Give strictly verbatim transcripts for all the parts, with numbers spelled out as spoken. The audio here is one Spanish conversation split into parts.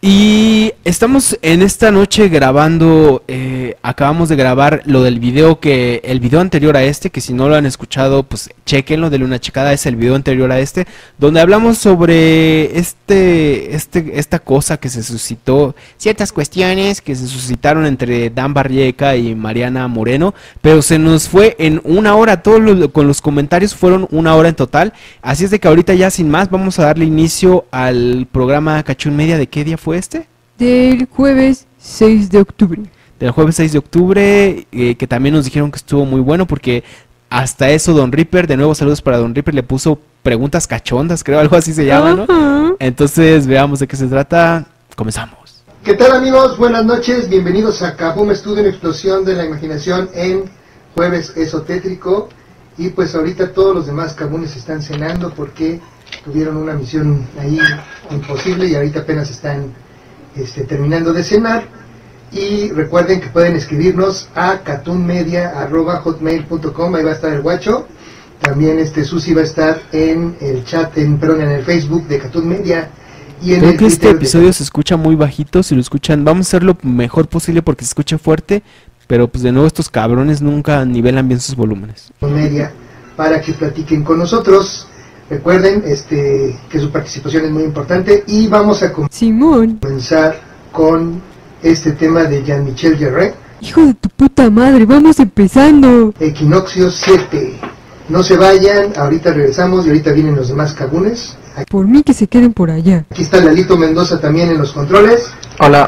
Y estamos en esta noche grabando, eh, acabamos de grabar lo del video que, el video anterior a este, que si no lo han escuchado, pues chequenlo, denle una checada, es el video anterior a este, donde hablamos sobre este, este, esta cosa que se suscitó, ciertas cuestiones que se suscitaron entre Dan Barrieca y Mariana Moreno, pero se nos fue en una hora, todos los, con los comentarios fueron una hora en total, así es de que ahorita ya sin más vamos a darle inicio al programa Cachún Media. ¿De qué día fue este? Del jueves seis de octubre. Del jueves seis de octubre, eh, que también nos dijeron que estuvo muy bueno porque hasta eso Don Ripper, de nuevo saludos para Don Ripper, le puso preguntas cachondas, creo, algo así se llama, ¿no? Uh-huh. Entonces veamos de qué se trata, comenzamos. ¿Qué tal, amigos? Buenas noches, bienvenidos a Kaboom Studio, en explosión de la imaginación en jueves esotétrico. Y pues ahorita todos los demás Kaboones están cenando porque tuvieron una misión ahí imposible y ahorita apenas están este, terminando de cenar. Y recuerden que pueden escribirnos a catunmedia arroba hotmail punto com, ahí va a estar el guacho. También este Susi va a estar en el chat, en, perdón, en el Facebook de Catún Media. Y en Creo el que este Twitter episodio de... se escucha muy bajito, si lo escuchan, vamos a hacer lo mejor posible porque se escuche fuerte, pero pues de nuevo estos cabrones nunca nivelan bien sus volúmenes. Media, para que platiquen con nosotros. Recuerden este que su participación es muy importante y vamos a com Simón. comenzar con este tema de Jean-Michel Jarre. Hijo de tu puta madre, vamos empezando. Equinoccio siete. No se vayan, ahorita regresamos y ahorita vienen los demás Kaboones. Por mí que se queden por allá. Aquí está Lalito Mendoza también en los controles. Hola.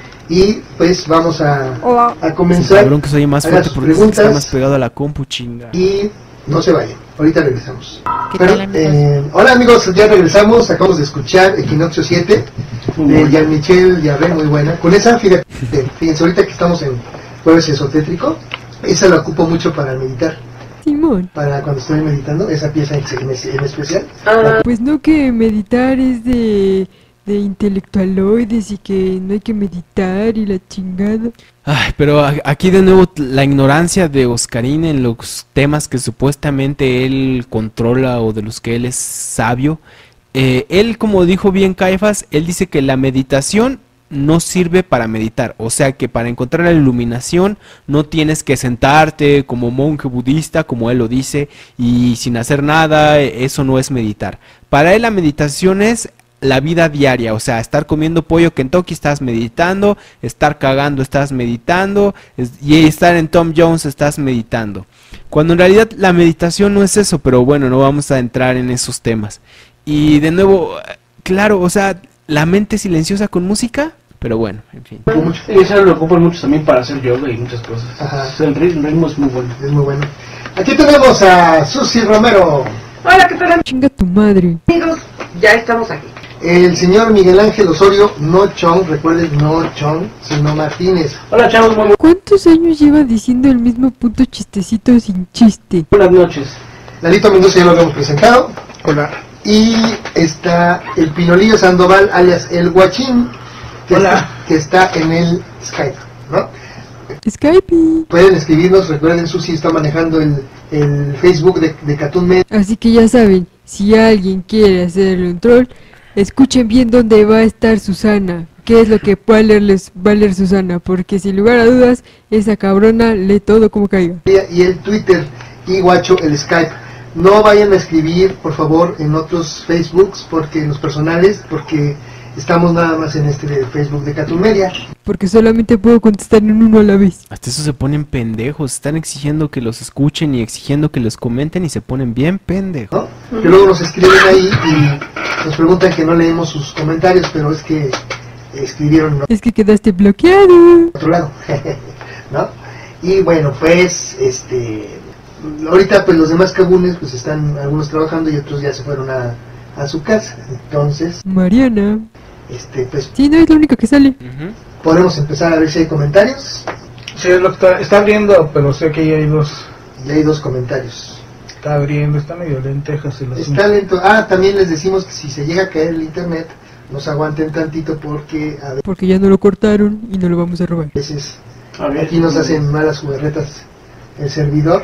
Y pues vamos a, Hola. a comenzar. Sí, cabrón, que soy más Hagan fuerte sus porque preguntas está más pegado a la compu, chinga. y no se vayan, ahorita regresamos. ¿Qué Pero, tal, amigos? eh, hola amigos, ya regresamos, acabamos de escuchar Equinoccio siete de Jean-Michel Jarre, muy buena. Con esa, fíjate, fíjense, ahorita que estamos en jueves esotétrico, esa la ocupo mucho para meditar. Simón. Para cuando estoy meditando, esa pieza en, en, en especial. Ah, pues no, que meditar es de, de intelectualoides y que no hay que meditar y la chingada. Ay, pero a- aquí de nuevo t- la ignorancia de Oscarín en los temas que supuestamente él controla o de los que él es sabio. Eh, él, como dijo bien Caifás, él dice que la meditación no sirve para meditar, o sea que para encontrar la iluminación no tienes que sentarte como monje budista, como él lo dice, y sin hacer nada, eh, eso no es meditar. Para él la meditación es la vida diaria, o sea, estar comiendo pollo Kentucky estás meditando, estar cagando estás meditando, es- y estar en Tom Jones estás meditando. Cuando en realidad la meditación no es eso, pero bueno, no vamos a entrar en esos temas. Y de nuevo, eh, claro, o sea, la mente silenciosa con música, pero bueno, en fin. Y eso lo ocupan muchos también para hacer yoga y muchas cosas. Ajá. O sea, el ritmo, el ritmo es muy bueno. Es muy bueno. Aquí tenemos a Susi Romero, Hola, ¿qué tal, Chinga tu madre. amigos? Ya estamos aquí. el señor Miguel Ángel Osorio, no Chong, recuerden, no Chong, sino Martínez. Hola chavos, muy ¿Cuántos años lleva diciendo el mismo puto chistecito sin chiste? buenas noches. Lalito Mendoza ya lo habíamos presentado. Hola. Y está el Pinolillo Sandoval, alias el Guachín, que, Hola. está, que está en el Skype, ¿no? Skype. Pueden escribirnos, recuerden, Susi está manejando el, el Facebook de, de Catún Media. Así que ya saben, si alguien quiere hacerle un troll, escuchen bien dónde va a estar Susana. ¿Qué es lo que va a leerles, va a leer Susana? Porque sin lugar a dudas, esa cabrona lee todo como caiga. Y el Twitter, y Guacho, el Skype. No vayan a escribir, por favor, en otros Facebooks, porque en los personales, porque estamos nada más en este de Facebook de Catún Media. Porque solamente puedo contestar en uno a la vez. Hasta eso se ponen pendejos, están exigiendo que los escuchen y exigiendo que los comenten y se ponen bien pendejos. ¿No? Que luego nos escriben ahí y nos preguntan que no leemos sus comentarios, pero es que escribieron Es que quedaste bloqueado. otro lado, ¿no? Y bueno, pues, este, ahorita pues los demás Kaboones pues están algunos trabajando y otros ya se fueron a, a su casa, entonces, Mariana. este, pues Sí, no es lo único que sale. Ujú. podemos empezar a ver si hay comentarios. Sí, es lo que está, está abriendo, pero sé que ya hay dos. Y hay dos comentarios. Está abriendo, está medio lentejas el asunto. Está lento. Ah, también les decimos que si se llega a caer el internet, nos aguanten tantito porque a Porque ya no lo cortaron y no lo vamos a robar. veces A ver, aquí nos hacen malas jugarretas el servidor,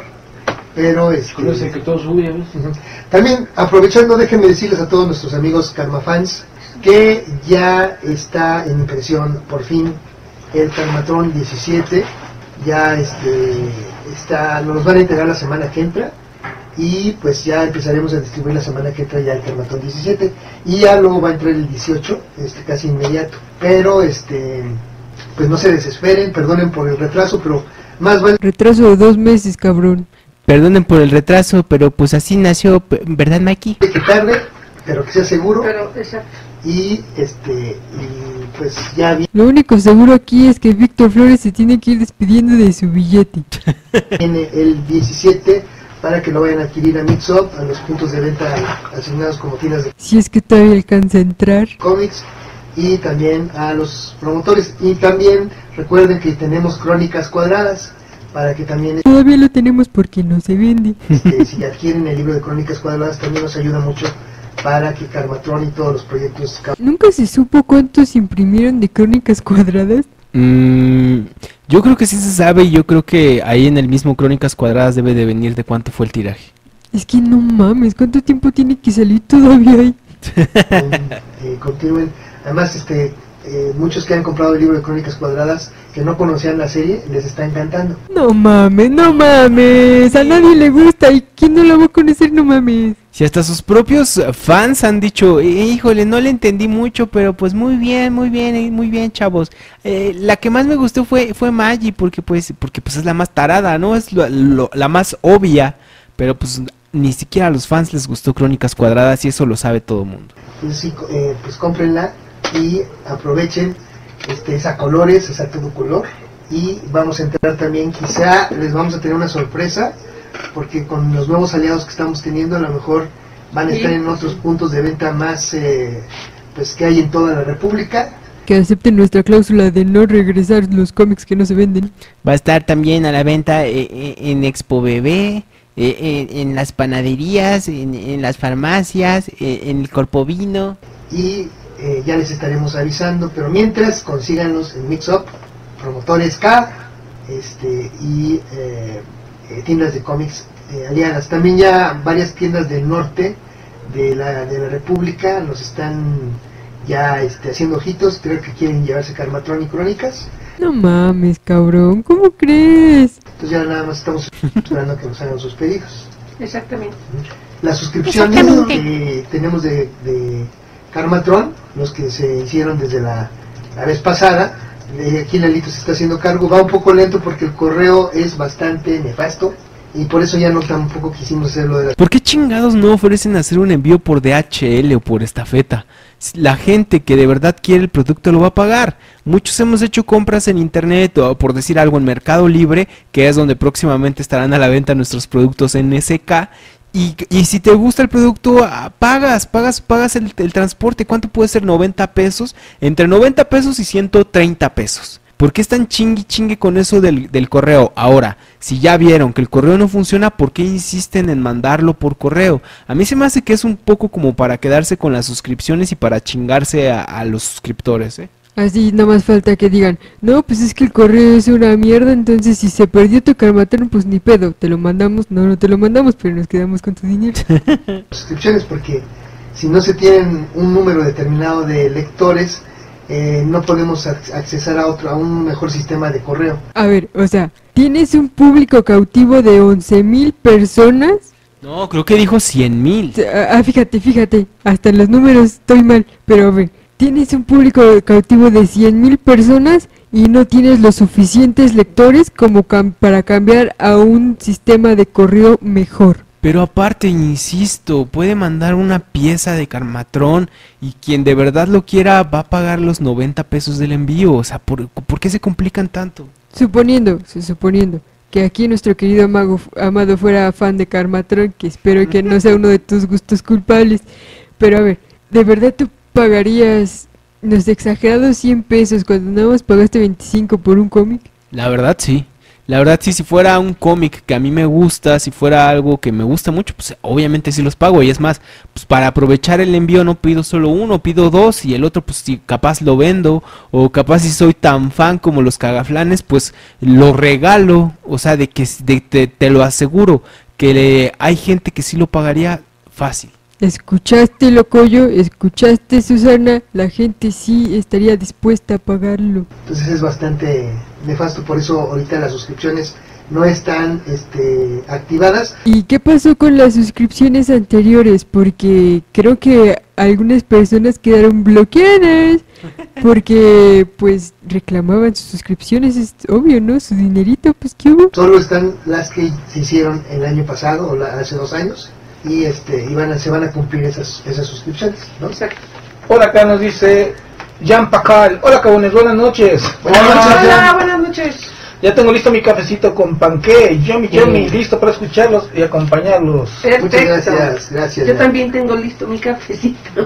pero este, Con ese que todo sube, ¿ves? ujú. También aprovechando, déjenme decirles a todos nuestros amigos Karma Fans que ya está en impresión por fin el Karmatron diecisiete. Ya este está, nos los van a entregar la semana que entra y pues ya empezaremos a distribuir la semana que entra ya el Karmatron diecisiete y ya luego va a entrar el dieciocho, este casi inmediato. Pero este pues no se desesperen, perdonen por el retraso, pero más vale Retraso de dos meses, cabrón. Perdonen por el retraso, pero pues así nació, ¿verdad, Mikey? que tarde, pero que sea seguro. Pero, exacto. Y este y pues ya Lo único seguro aquí es que Víctor Flores se tiene que ir despidiendo de su billete. viene el diecisiete para que lo vayan a adquirir a Mixup, a los puntos de venta asignados como tiendas de Si es que todavía alcanza a entrar. cómics y también a los promotores. Y también recuerden que tenemos Crónicas Cuadradas para que también Todavía lo tenemos porque no se vende. este, si adquieren el libro de Crónicas Cuadradas también nos ayuda mucho para que Karmatron y todos los proyectos. ¿Nunca se supo cuántos imprimieron de Crónicas Cuadradas? Mm, yo creo que sí se sabe y yo creo que ahí en el mismo Crónicas Cuadradas debe de venir de cuánto fue el tiraje. Es que no mames, ¿cuánto tiempo tiene que salir todavía ahí? eh, continúen. Además, este eh, muchos que han comprado el libro de Crónicas Cuadradas que no conocían la serie, les está encantando. No mames, no mames, a nadie le gusta y ¿quién no la va a conocer? No mames. Si hasta sus propios fans han dicho, "Eh, híjole, no le entendí mucho, pero pues muy bien, muy bien, eh, muy bien, chavos. Eh, la que más me gustó fue fue Maggie, porque pues porque pues es la más tarada, ¿no? Es lo- lo- la más obvia, pero pues ni siquiera a los fans les gustó Crónicas Cuadradas y eso lo sabe todo el mundo. Entonces, sí, eh, pues cómprenla y aprovechen este, esa colores, esa todo color. Y vamos a entrar también, quizá les vamos a tener una sorpresa, porque con los nuevos aliados que estamos teniendo, a lo mejor van a Sí. estar en otros puntos de venta más eh, pues que hay en toda la República. Que acepten nuestra cláusula de no regresar los cómics que no se venden. Va a estar también a la venta eh, eh, en Expo Bebé, eh, en, en las panaderías, en, en las farmacias, eh, en el Corpovino. Y eh, ya les estaremos avisando, pero mientras consíganlos en Mixup, Promotores K, este y eh, eh, tiendas de cómics eh, aliadas. También ya varias tiendas del norte de la, de la República nos están ya este, haciendo ojitos, creo que quieren llevarse Karmatron y Crónicas. No mames, cabrón, ¿cómo crees? Entonces ya nada más estamos esperando que nos hagan sus pedidos. Exactamente. Las suscripciones Exactamente. que tenemos de, de Karmatron, los que se hicieron desde la, la vez pasada, eh, aquí Lalito se está haciendo cargo, va un poco lento porque el correo es bastante nefasto y por eso ya no tampoco quisimos hacerlo de la... ¿Por qué chingados no ofrecen hacer un envío por D H L o por estafeta? La gente que de verdad quiere el producto lo va a pagar. Muchos hemos hecho compras en internet o por decir algo en Mercado Libre, que es donde próximamente estarán a la venta nuestros productos en S K. Y, y si te gusta el producto, ah, pagas, pagas, pagas el, el transporte. ¿Cuánto puede ser? noventa pesos. Entre noventa pesos y ciento treinta pesos. ¿Por qué están chingue chingue con eso del, del correo? Ahora, si ya vieron que el correo no funciona, ¿por qué insisten en mandarlo por correo? A mí se me hace que es un poco como para quedarse con las suscripciones y para chingarse a, a los suscriptores, ¿eh? Así nada más falta que digan, no, pues es que el correo es una mierda, entonces si se perdió tu Karmatron, pues ni pedo, te lo mandamos, no, no te lo mandamos, pero nos quedamos con tu dinero. suscripciones, porque si no se tienen un número determinado de lectores, eh, no podemos ac- accesar a otro, a un mejor sistema de correo. A ver, o sea, tienes un público cautivo de once mil personas. No, creo que dijo cien mil. Ah, ah, fíjate, fíjate, hasta en los números estoy mal, pero a ver, tienes un público cautivo de cien mil personas y no tienes los suficientes lectores como cam- para cambiar a un sistema de correo mejor. Pero aparte, insisto, puede mandar una pieza de Karmatron y quien de verdad lo quiera va a pagar los noventa pesos del envío. O sea, ¿por, ¿por qué se complican tanto? Suponiendo, su- suponiendo que aquí nuestro querido amago, Amado fuera fan de Karmatron, que espero que no sea uno de tus gustos culpables, pero a ver, ¿de verdad tú pagarías los exagerados cien pesos cuando nada más pagaste veinticinco por un cómic? La verdad sí, la verdad sí, si fuera un cómic que a mí me gusta, si fuera algo que me gusta mucho, pues obviamente sí los pago. Y es más, pues para aprovechar el envío no pido solo uno, pido dos y el otro pues si capaz lo vendo, o capaz si soy tan fan como los cagaflanes, pues lo regalo. O sea, de que de- te, te lo aseguro, que le- hay gente que sí lo pagaría fácil. ¿Escuchaste, Locoyo? ¿Escuchaste, Susana? La gente sí estaría dispuesta a pagarlo. Entonces es bastante nefasto, por eso ahorita las suscripciones no están este, activadas. ¿Y qué pasó con las suscripciones anteriores? Porque creo que algunas personas quedaron bloqueadas porque pues reclamaban sus suscripciones, es obvio, ¿no? Su dinerito, pues ¿qué hubo? Solo están las que se hicieron el año pasado o la, hace dos años y este y van a, se van a cumplir esas esas suscripciones, ¿no? Exacto. Por acá nos dice Jan Pacal. Hola, cabones, buenas noches. Buenas noches, Hola, Jan. buenas noches. Ya tengo listo mi cafecito con panqué, yummy yummy, listo para escucharlos y acompañarlos. Perfecto. Muchas gracias, gracias. Yo Jan. también tengo listo mi cafecito.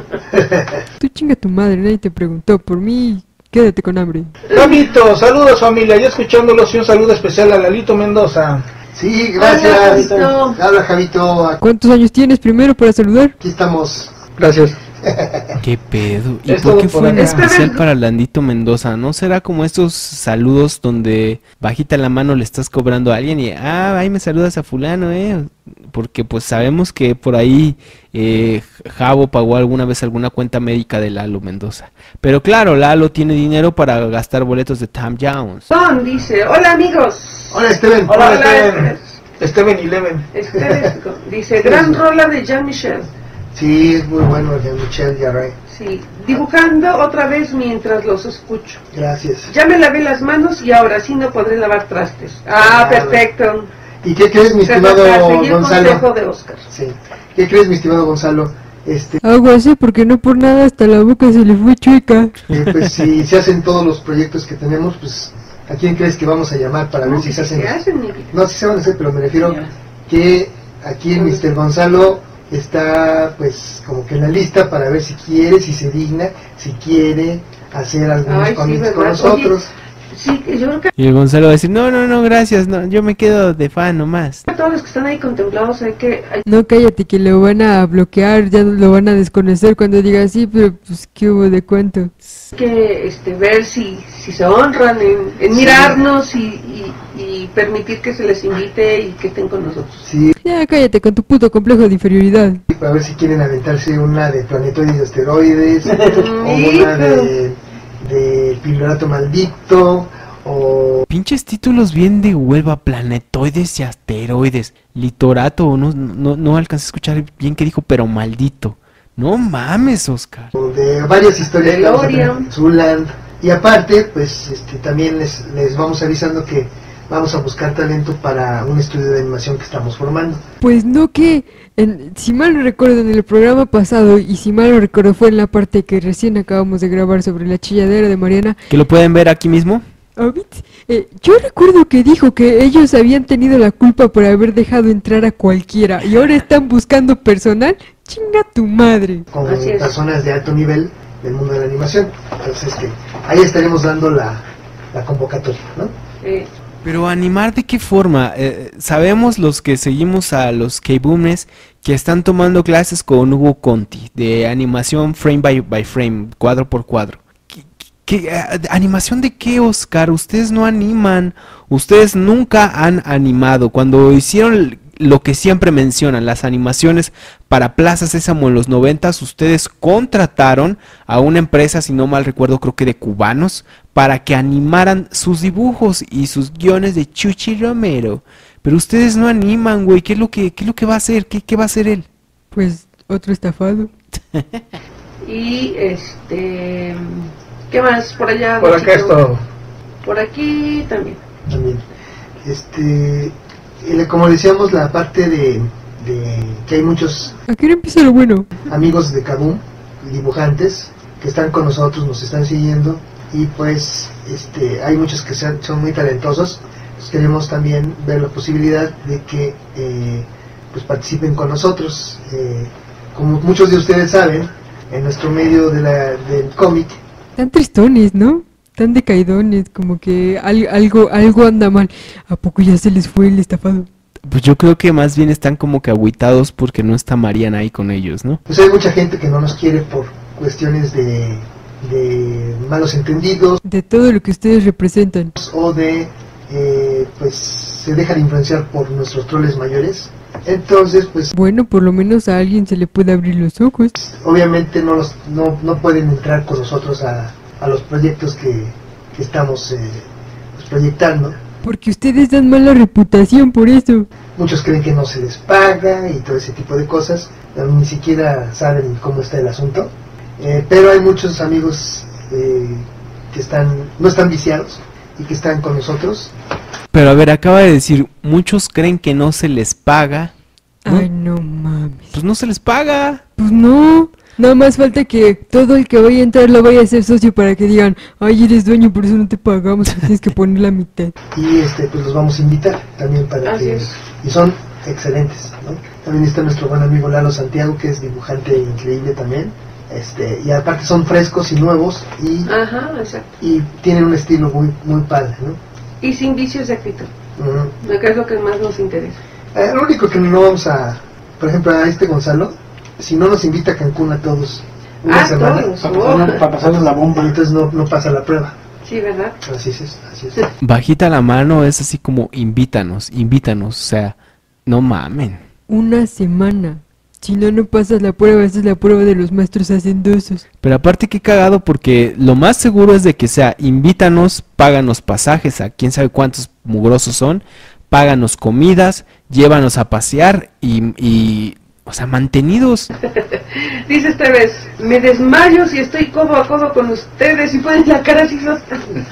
Tú chinga tu madre, nadie te preguntó. Por mí, quédate con hambre. Javito, saludos familia, ya escuchándolos y un saludo especial a Lalito Mendoza. Sí, Hola, gracias. Javito. Habla Javito, ¿Cuántos años tienes primero para saludar? aquí estamos. Gracias. ¿Qué pedo? ¿Y Es por todo qué por fue en acá. especial para Landito Mendoza? ¿No será como estos saludos donde bajita la mano le estás cobrando a alguien y, ah, ahí me saludas a fulano, eh? Porque pues sabemos que por ahí eh, Javo pagó alguna vez alguna cuenta médica de Lalo Mendoza. Pero claro, Lalo tiene dinero para gastar boletos de Tom Jones. Son, dice, hola amigos. Hola, Esteban. Hola, Hola, Steven. Steven Eleven. Este, dice, gran rola de Jean-Michel. Sí, es muy bueno el de Michelle Jarre. Sí, dibujando otra vez mientras los escucho. Gracias. Ya me lavé las manos y ahora sí no podré lavar trastes. Ah, Ah, perfecto. ¿Y qué crees, mi estimado Seguí el consejo Gonzalo? de Oscar. Sí. ¿Qué crees, mi estimado Gonzalo? Este, Aguas, ¿eh? Porque no por nada hasta la boca se le fue chueca. eh, pues si se hacen todos los proyectos que tenemos, pues ¿a quién crees que vamos a llamar para ver No, si se que hacen? se hacen, mi vida. No, sí se van a hacer, pero me refiero Ya. que aquí el mister Gonzalo está pues como que en la lista para ver si quiere, si se digna, si quiere hacer algunos Ay, sí, cómics con ¿verdad? nosotros. Sí, yo creo que Y el Gonzalo va a decir, no, no, no, gracias, no, yo me quedo de fan nomás. a todos los que están ahí contemplados hay que, hay No, cállate, que lo van a bloquear, ya lo van a desconocer cuando diga así, pero pues ¿qué hubo de cuánto? que este, ver si, si se honran en, en Sí. mirarnos y, y, y permitir que se les invite y que estén con nosotros. Sí, Ya cállate con tu puto complejo de inferioridad. para ver si quieren aventarse una de planetoides y asteroides, o una Hijo. de, de pilorato maldito, o Pinches títulos bien de huelva, planetoides y asteroides, litorato, no, no, no alcancé a escuchar bien qué dijo, pero maldito. No mames, Oscar. o de varias historias que vamos a DeLorean. tener, Zuland. Y aparte, pues este, también les, les vamos avisando que vamos a buscar talento para un estudio de animación que estamos formando. Pues no que, en- si mal no recuerdo en el programa pasado, y si mal no recuerdo fue en la parte que recién acabamos de grabar sobre la chilladera de Mariana, ¿Que lo pueden ver aquí mismo? Abit, eh, yo recuerdo que dijo que ellos habían tenido la culpa por haber dejado entrar a cualquiera y ahora están buscando personal. Chinga tu madre. Con Así es. personas de alto nivel del mundo de la animación. Entonces, este, ahí estaremos dando la, la convocatoria, ¿no? Eh, Pero animar de qué forma? Eh, sabemos los que seguimos a los K-Boomers que están tomando clases con Hugo Conti de animación frame by, by frame, cuadro por cuadro. ¿Qué, qué- eh, ¿Animación de qué, Oscar? Ustedes no animan, ustedes nunca han animado. Cuando hicieron lo que siempre mencionan, las animaciones para Plaza Sésamo en los noventas, ustedes contrataron a una empresa, si no mal recuerdo, creo que de cubanos, para que animaran sus dibujos y sus guiones de Chuchi Romero. Pero ustedes no animan, güey. ¿Qué es lo que, qué es lo que va a hacer? ¿Qué, qué va a hacer él? Pues otro estafado. y este, ¿qué más por allá? Por acá Luchito? es todo. Por aquí también. También. Este, y como decíamos, la parte de, de que hay muchos ¿A qué hora empieza lo bueno? amigos de Kaboom, dibujantes, que están con nosotros, nos están siguiendo, y pues este, hay muchos que sean- son muy talentosos. Pues queremos también ver la posibilidad de que eh, pues participen con nosotros. Eh, como muchos de ustedes saben, en nuestro medio de la, del cómic, Tan tristones, ¿no? Tan decaidones, como que al- algo, algo anda mal. ¿A poco ya se les fue el estafado? Pues yo creo que más bien están como que agüitados porque no está Mariana ahí con ellos, ¿no? pues hay mucha gente que no nos quiere por cuestiones de, de malos entendidos, De todo lo que ustedes representan. o de eh, pues se dejan influenciar por nuestros troles mayores, Entonces, pues Bueno, por lo menos a alguien se le puede abrir los ojos. obviamente no, los, no, no pueden entrar con nosotros a, a los proyectos que, que estamos eh, pues, proyectando. Porque ustedes dan mala reputación por eso. Muchos creen que no se les paga y todo ese tipo de cosas, pero ni siquiera saben cómo está el asunto. Eh, pero hay muchos amigos eh, que están no están viciados y que están con nosotros. Pero a ver, acaba de decir, muchos creen que no se les paga. ¿No? Ay, no mames. Pues no se les paga. Pues no. Nada más falta que todo el que vaya a entrar lo vaya a ser socio para que digan, ay, eres dueño, por eso no te pagamos, te tienes que poner la mitad. Y este pues los vamos a invitar también para Así que es. y son excelentes, ¿no? También está nuestro buen amigo Lalo Santiago, que es dibujante increíble también. Este, y aparte son frescos y nuevos y, Ajá, exacto. y tienen un estilo muy muy padre, ¿no? Y sin vicios de actitud, Ujú. que es lo que más nos interesa. Eh, lo único que no vamos a, por ejemplo, a este Gonzalo, si no nos invita a Cancún a todos una Ah, semana, todos. Para, pasar- para pasarles la bomba. entonces no, no pasa la prueba. Sí, ¿verdad? Así es, así es. Bajita la mano es así como invítanos, invítanos. O sea, no mamen. Una semana. Si no, no pasas la prueba, esa es la prueba de los maestros hacendosos. Pero aparte qué cagado porque lo más seguro es de que sea invítanos, páganos pasajes a quién sabe cuántos mugrosos son, páganos comidas, llévanos a pasear y, y o sea, mantenidos. Dice esta vez, me desmayo si estoy codo a codo con ustedes y ponen la cara así sos-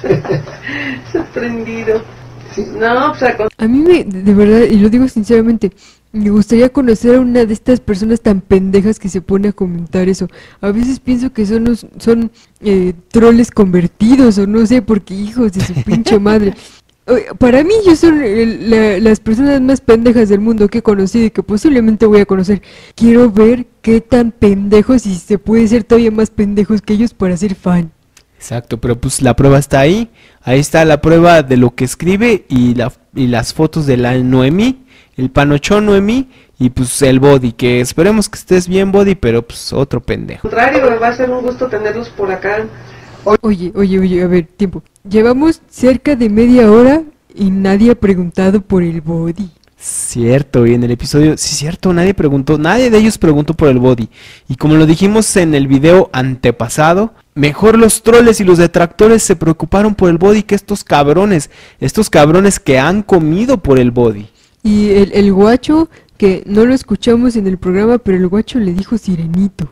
sorprendido. Sí. No, pues al con- A mí me, de verdad, y lo digo sinceramente, me gustaría conocer a una de estas personas tan pendejas que se pone a comentar eso. A veces pienso que son, los- son eh, troles convertidos o no sé, porque hijos de su pinche madre. Oye, para mí ellos son el- la- las personas más pendejas del mundo que he conocido y que posiblemente voy a conocer. Quiero ver qué tan pendejos y si se puede ser todavía más pendejos que ellos para ser fan. Exacto, pero pues la prueba está ahí. Ahí está la prueba de lo que escribe y, la, y las fotos de la Noemí, el panochón Noemí y pues el Body, que esperemos que estés bien Body, pero pues otro pendejo. contrario, va a ser un gusto tenerlos por acá. Oye, oye, oye, a ver, tiempo. Llevamos cerca de media hora y nadie ha preguntado por el Body. Cierto, y en el episodio, sí cierto, nadie preguntó, nadie de ellos preguntó por el Body. Y como lo dijimos en el video antepasado, mejor los troles y los detractores se preocuparon por el Body que estos cabrones, estos cabrones que han comido por el Body. Y el, el guacho, que no lo escuchamos en el programa, pero el guacho le dijo sirenito.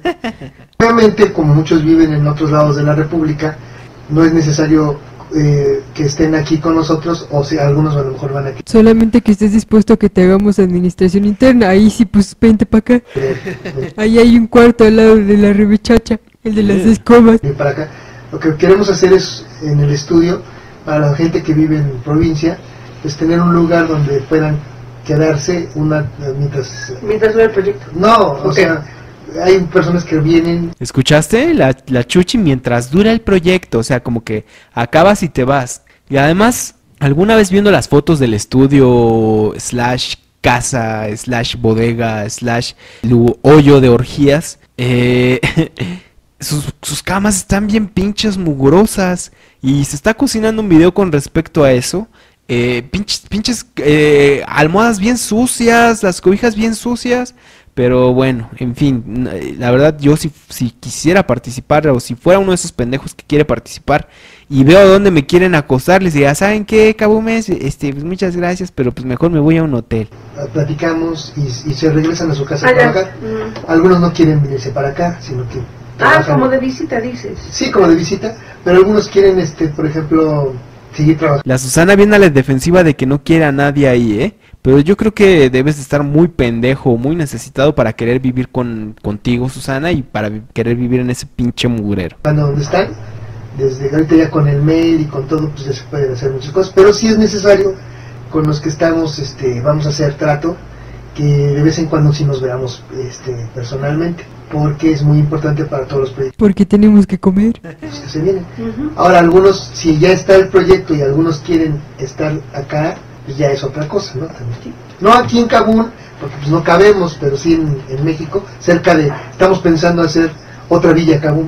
Obviamente, como muchos viven en otros lados de la República, no es necesario eh, que estén aquí con nosotros, o sea, algunos a lo mejor van a Solamente que estés dispuesto a que te hagamos administración interna. Ahí sí, pues vente para acá. querer eh, Ahí hay un cuarto al lado de la rebechacha, el de las escobas. venir para acá. Lo que queremos hacer es, en el estudio, para la gente que vive en provincia, pues tener un lugar donde puedan quedarse una mientras... Mientras dura el proyecto. No, o Ok. sea, hay personas que vienen. ¿Escuchaste? La, la chuchi mientras dura el proyecto, o sea, como que acabas y te vas. Y además, alguna vez viendo las fotos del estudio slash casa, slash bodega, slash lu- hoyo de orgías, eh, sus, sus camas están bien pinches mugrosas y se está cocinando un video con respecto a eso. Eh, pinches pinches eh, almohadas bien sucias, las cobijas bien sucias. Pero bueno, en fin, n- la verdad yo si, si quisiera participar o si fuera uno de esos pendejos que quiere participar y veo dónde me quieren acosar, les diría, ¿saben qué, Cabumes? Este, pues muchas gracias, pero pues mejor me voy a un hotel. Platicamos y, y se regresan a su casa a Ah, ya. trabajar. Mm. Algunos no quieren venirse para acá, sino que Ah, trabajan- como de visita dices. sí, como de visita, pero algunos quieren, este, por ejemplo, seguir trabajando. La Susana viene a la defensiva de que no quiere a nadie ahí, ¿eh? Pero yo creo que debes de estar muy pendejo, muy necesitado para querer vivir con, contigo, Susana, y para vi- querer vivir en ese pinche mugrero. Donde están, desde ahorita ya con el mail y con todo, pues ya se pueden hacer muchas cosas, pero sí es necesario, con los que estamos, este, vamos a hacer trato, que de vez en cuando sí nos veamos, este, personalmente, porque es muy importante para todos los proyectos Porque tenemos que comer. que se vienen. Ujú. Ahora, algunos, si ya está el proyecto y algunos quieren estar acá, pues ya es otra cosa, ¿no? También. No aquí en Kabul, porque pues no cabemos, pero sí en, en México, cerca de, estamos pensando hacer otra Villa Kabul,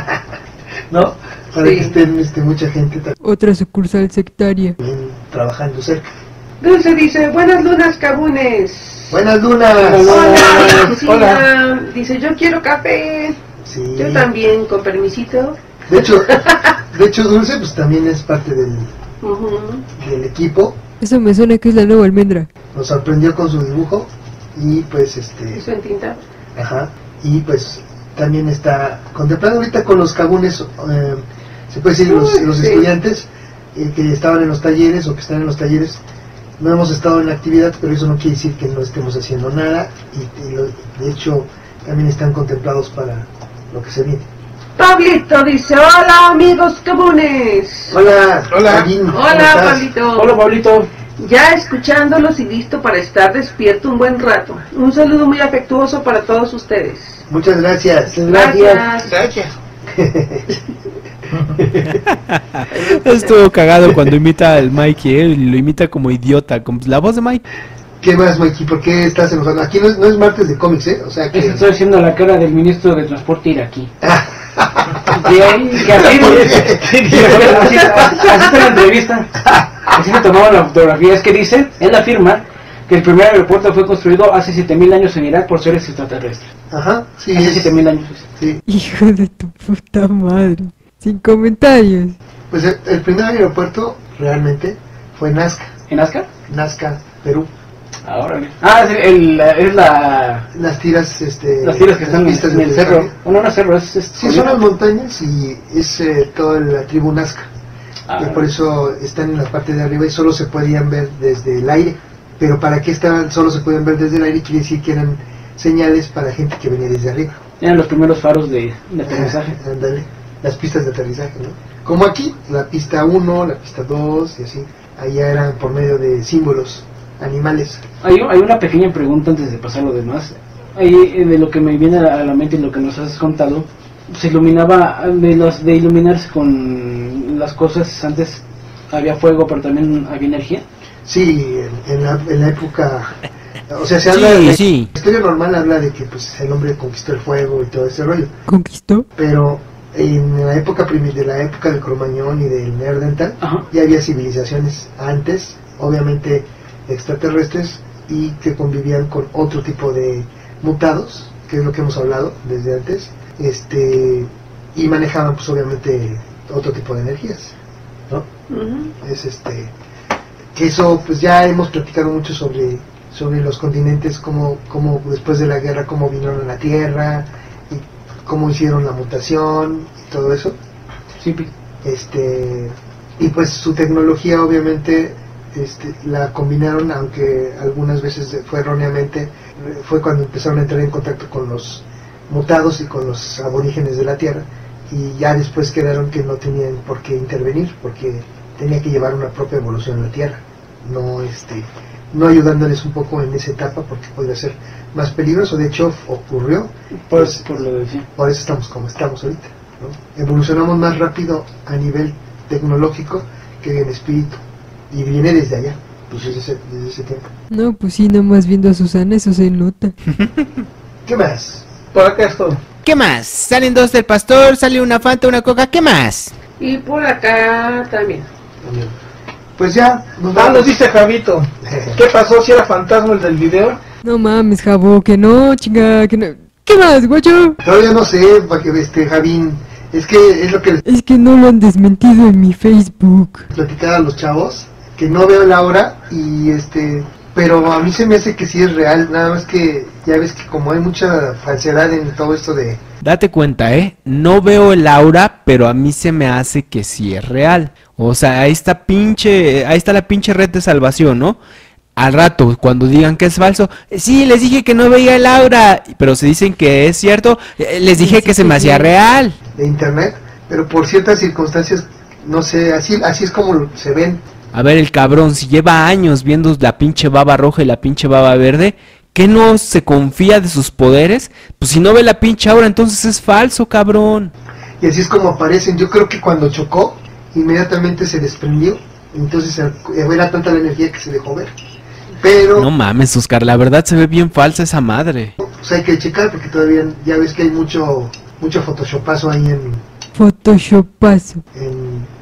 ¿no? Para Sí. que estén este, mucha gente Otra sucursal sectaria. también trabajando cerca. Dulce dice, buenas lunas, cabunes. Buenas lunas. Hola, Cecilia. Hola. Dice, yo quiero café. Sí. Yo también, con permisito. De hecho, de hecho Dulce pues también es parte del, Ujú. del equipo. Eso me suena que es la nueva almendra. Nos sorprendió con su dibujo y pues este, Eso en tinta. ajá, y pues también está contemplando ahorita con los cabunes, eh, se puede decir los, Uy, los sí. estudiantes eh, que estaban en los talleres o que están en los talleres. No hemos estado en la actividad, pero eso no quiere decir que no estemos haciendo nada y, y lo- de hecho también están contemplados para lo que se viene. Pablito dice, hola amigos cabunes. Hola, Hola. Agin, ¿cómo Hola, estás? Pablito. Hola, Pablito. Ya escuchándolos y listo para estar despierto un buen rato. Un saludo muy afectuoso para todos ustedes. Muchas gracias. Gracias. Gracias. Estuvo cagado cuando imita al Mikey, ¿eh? Lo imita como idiota, como la voz de Mike. ¿Qué más, Mikey? ¿Por qué estás enojado? Aquí no es, no es martes de cómics, ¿eh? O sea que... Estoy haciendo la cara del ministro de Transporte iraquí. Ah, De ahí, que así, así, así está la entrevista. Así le tomaban la fotografía. Es que dice, él afirma que el primer aeropuerto fue construido hace siete mil años en Irak por seres extraterrestres. Ajá, sí. Hace es- siete mil años. sí. Hijo de tu puta madre. Sin comentarios. Pues el, el primer aeropuerto realmente fue Nazca, ¿En Nazca? Nazca, Perú. Ahora. Ah, es, el, es la, Las tiras, este... las tiras que están en, pistas en de el aterrizaje. cerro. O no, no es cerro, es... es Sí, son las montañas y es eh, toda la tribu Nazca. Ah, Y por eso están en la parte de arriba y solo se podían ver desde el aire. Pero para qué estaban, solo se podían ver desde el aire, quiere decir que eran señales para gente que venía desde arriba. eran los primeros faros de, de aterrizaje. Ah, ándale, las pistas de aterrizaje, ¿no? Como aquí, la pista uno, la pista dos y así. Allá eran por medio de símbolos, animales. Hay, hay una pequeña pregunta antes de pasar a lo demás. Ahí, eh, de lo que me viene a la mente y lo que nos has contado, se iluminaba, de, los, de iluminarse con las cosas antes, había fuego, pero también había energía. Sí, en, en la, en la época... O sea, se Sí, habla de... sí. La historia normal habla de que pues el hombre conquistó el fuego y todo ese rollo. ¿Conquistó? Pero en la época primi- de la época del Cromañón y del Neandertal, Ajá. ya había civilizaciones antes, obviamente extraterrestres, y que convivían con otro tipo de mutados, que es lo que hemos hablado desde antes, este y manejaban pues obviamente otro tipo de energías, ¿no? Ujú. Es este que eso pues ya hemos platicado mucho sobre sobre los continentes, cómo, cómo después de la guerra cómo vinieron a la Tierra y cómo hicieron la mutación y todo eso. Sí, pi- Este y pues su tecnología obviamente este, la combinaron, aunque algunas veces fue erróneamente, fue cuando empezaron a entrar en contacto con los mutados y con los aborígenes de la Tierra, y ya después quedaron que no tenían por qué intervenir porque tenía que llevar una propia evolución a la Tierra, no este no ayudándoles un poco en esa etapa porque podría ser más peligroso. De hecho ocurrió, por, pues, por lo de sí. por eso estamos como estamos ahorita, ¿no? Evolucionamos más rápido a nivel tecnológico que en espíritu, y viene desde allá, pues desde ese, desde ese tiempo. No, pues sí, nomás viendo a Susana, eso se nota. ¿Qué más? Por acá estoy. ¿Qué más? Salen dos del pastor, sale una Fanta, una Coca, ¿qué más? Y por acá también. Pues ya nos Ah, vamos. nos dice Javito. ¿Qué pasó si era fantasma el del video? No mames, Jabo, que no, chinga, que no. ¿Qué más, guacho? Todavía no sé, para que este Javín, es que es lo que les Es que no lo han desmentido en mi Facebook. platicaba a los chavos, que no veo la hora y este, pero a mí se me hace que sí es real, nada más que ya ves que como hay mucha falsedad en todo esto de Date cuenta, ¿eh? No veo el aura, pero a mí se me hace que sí es real. O sea, ahí está pinche, ahí está la pinche red de salvación, ¿no? Al rato, cuando digan que es falso, eh, sí, les dije que no veía el aura, pero si dicen que es cierto, eh, les dije Sí, que sí, se me sí, hacía sí. real. de internet, pero por ciertas circunstancias, no sé, así así es como se ven. A ver, el cabrón, si lleva años viendo la pinche baba roja y la pinche baba verde, ¿qué no se confía de sus poderes? Pues si no ve la pinche aura, entonces es falso, cabrón. Y así es como aparecen. Yo creo que cuando chocó, inmediatamente se desprendió. Entonces eh, era tanta la energía que se dejó ver. Pero No mames, Oscar, la verdad se ve bien falsa esa madre. pues hay que checar porque todavía ya ves que hay mucho mucho photoshopazo ahí en, Photoshopazo. en,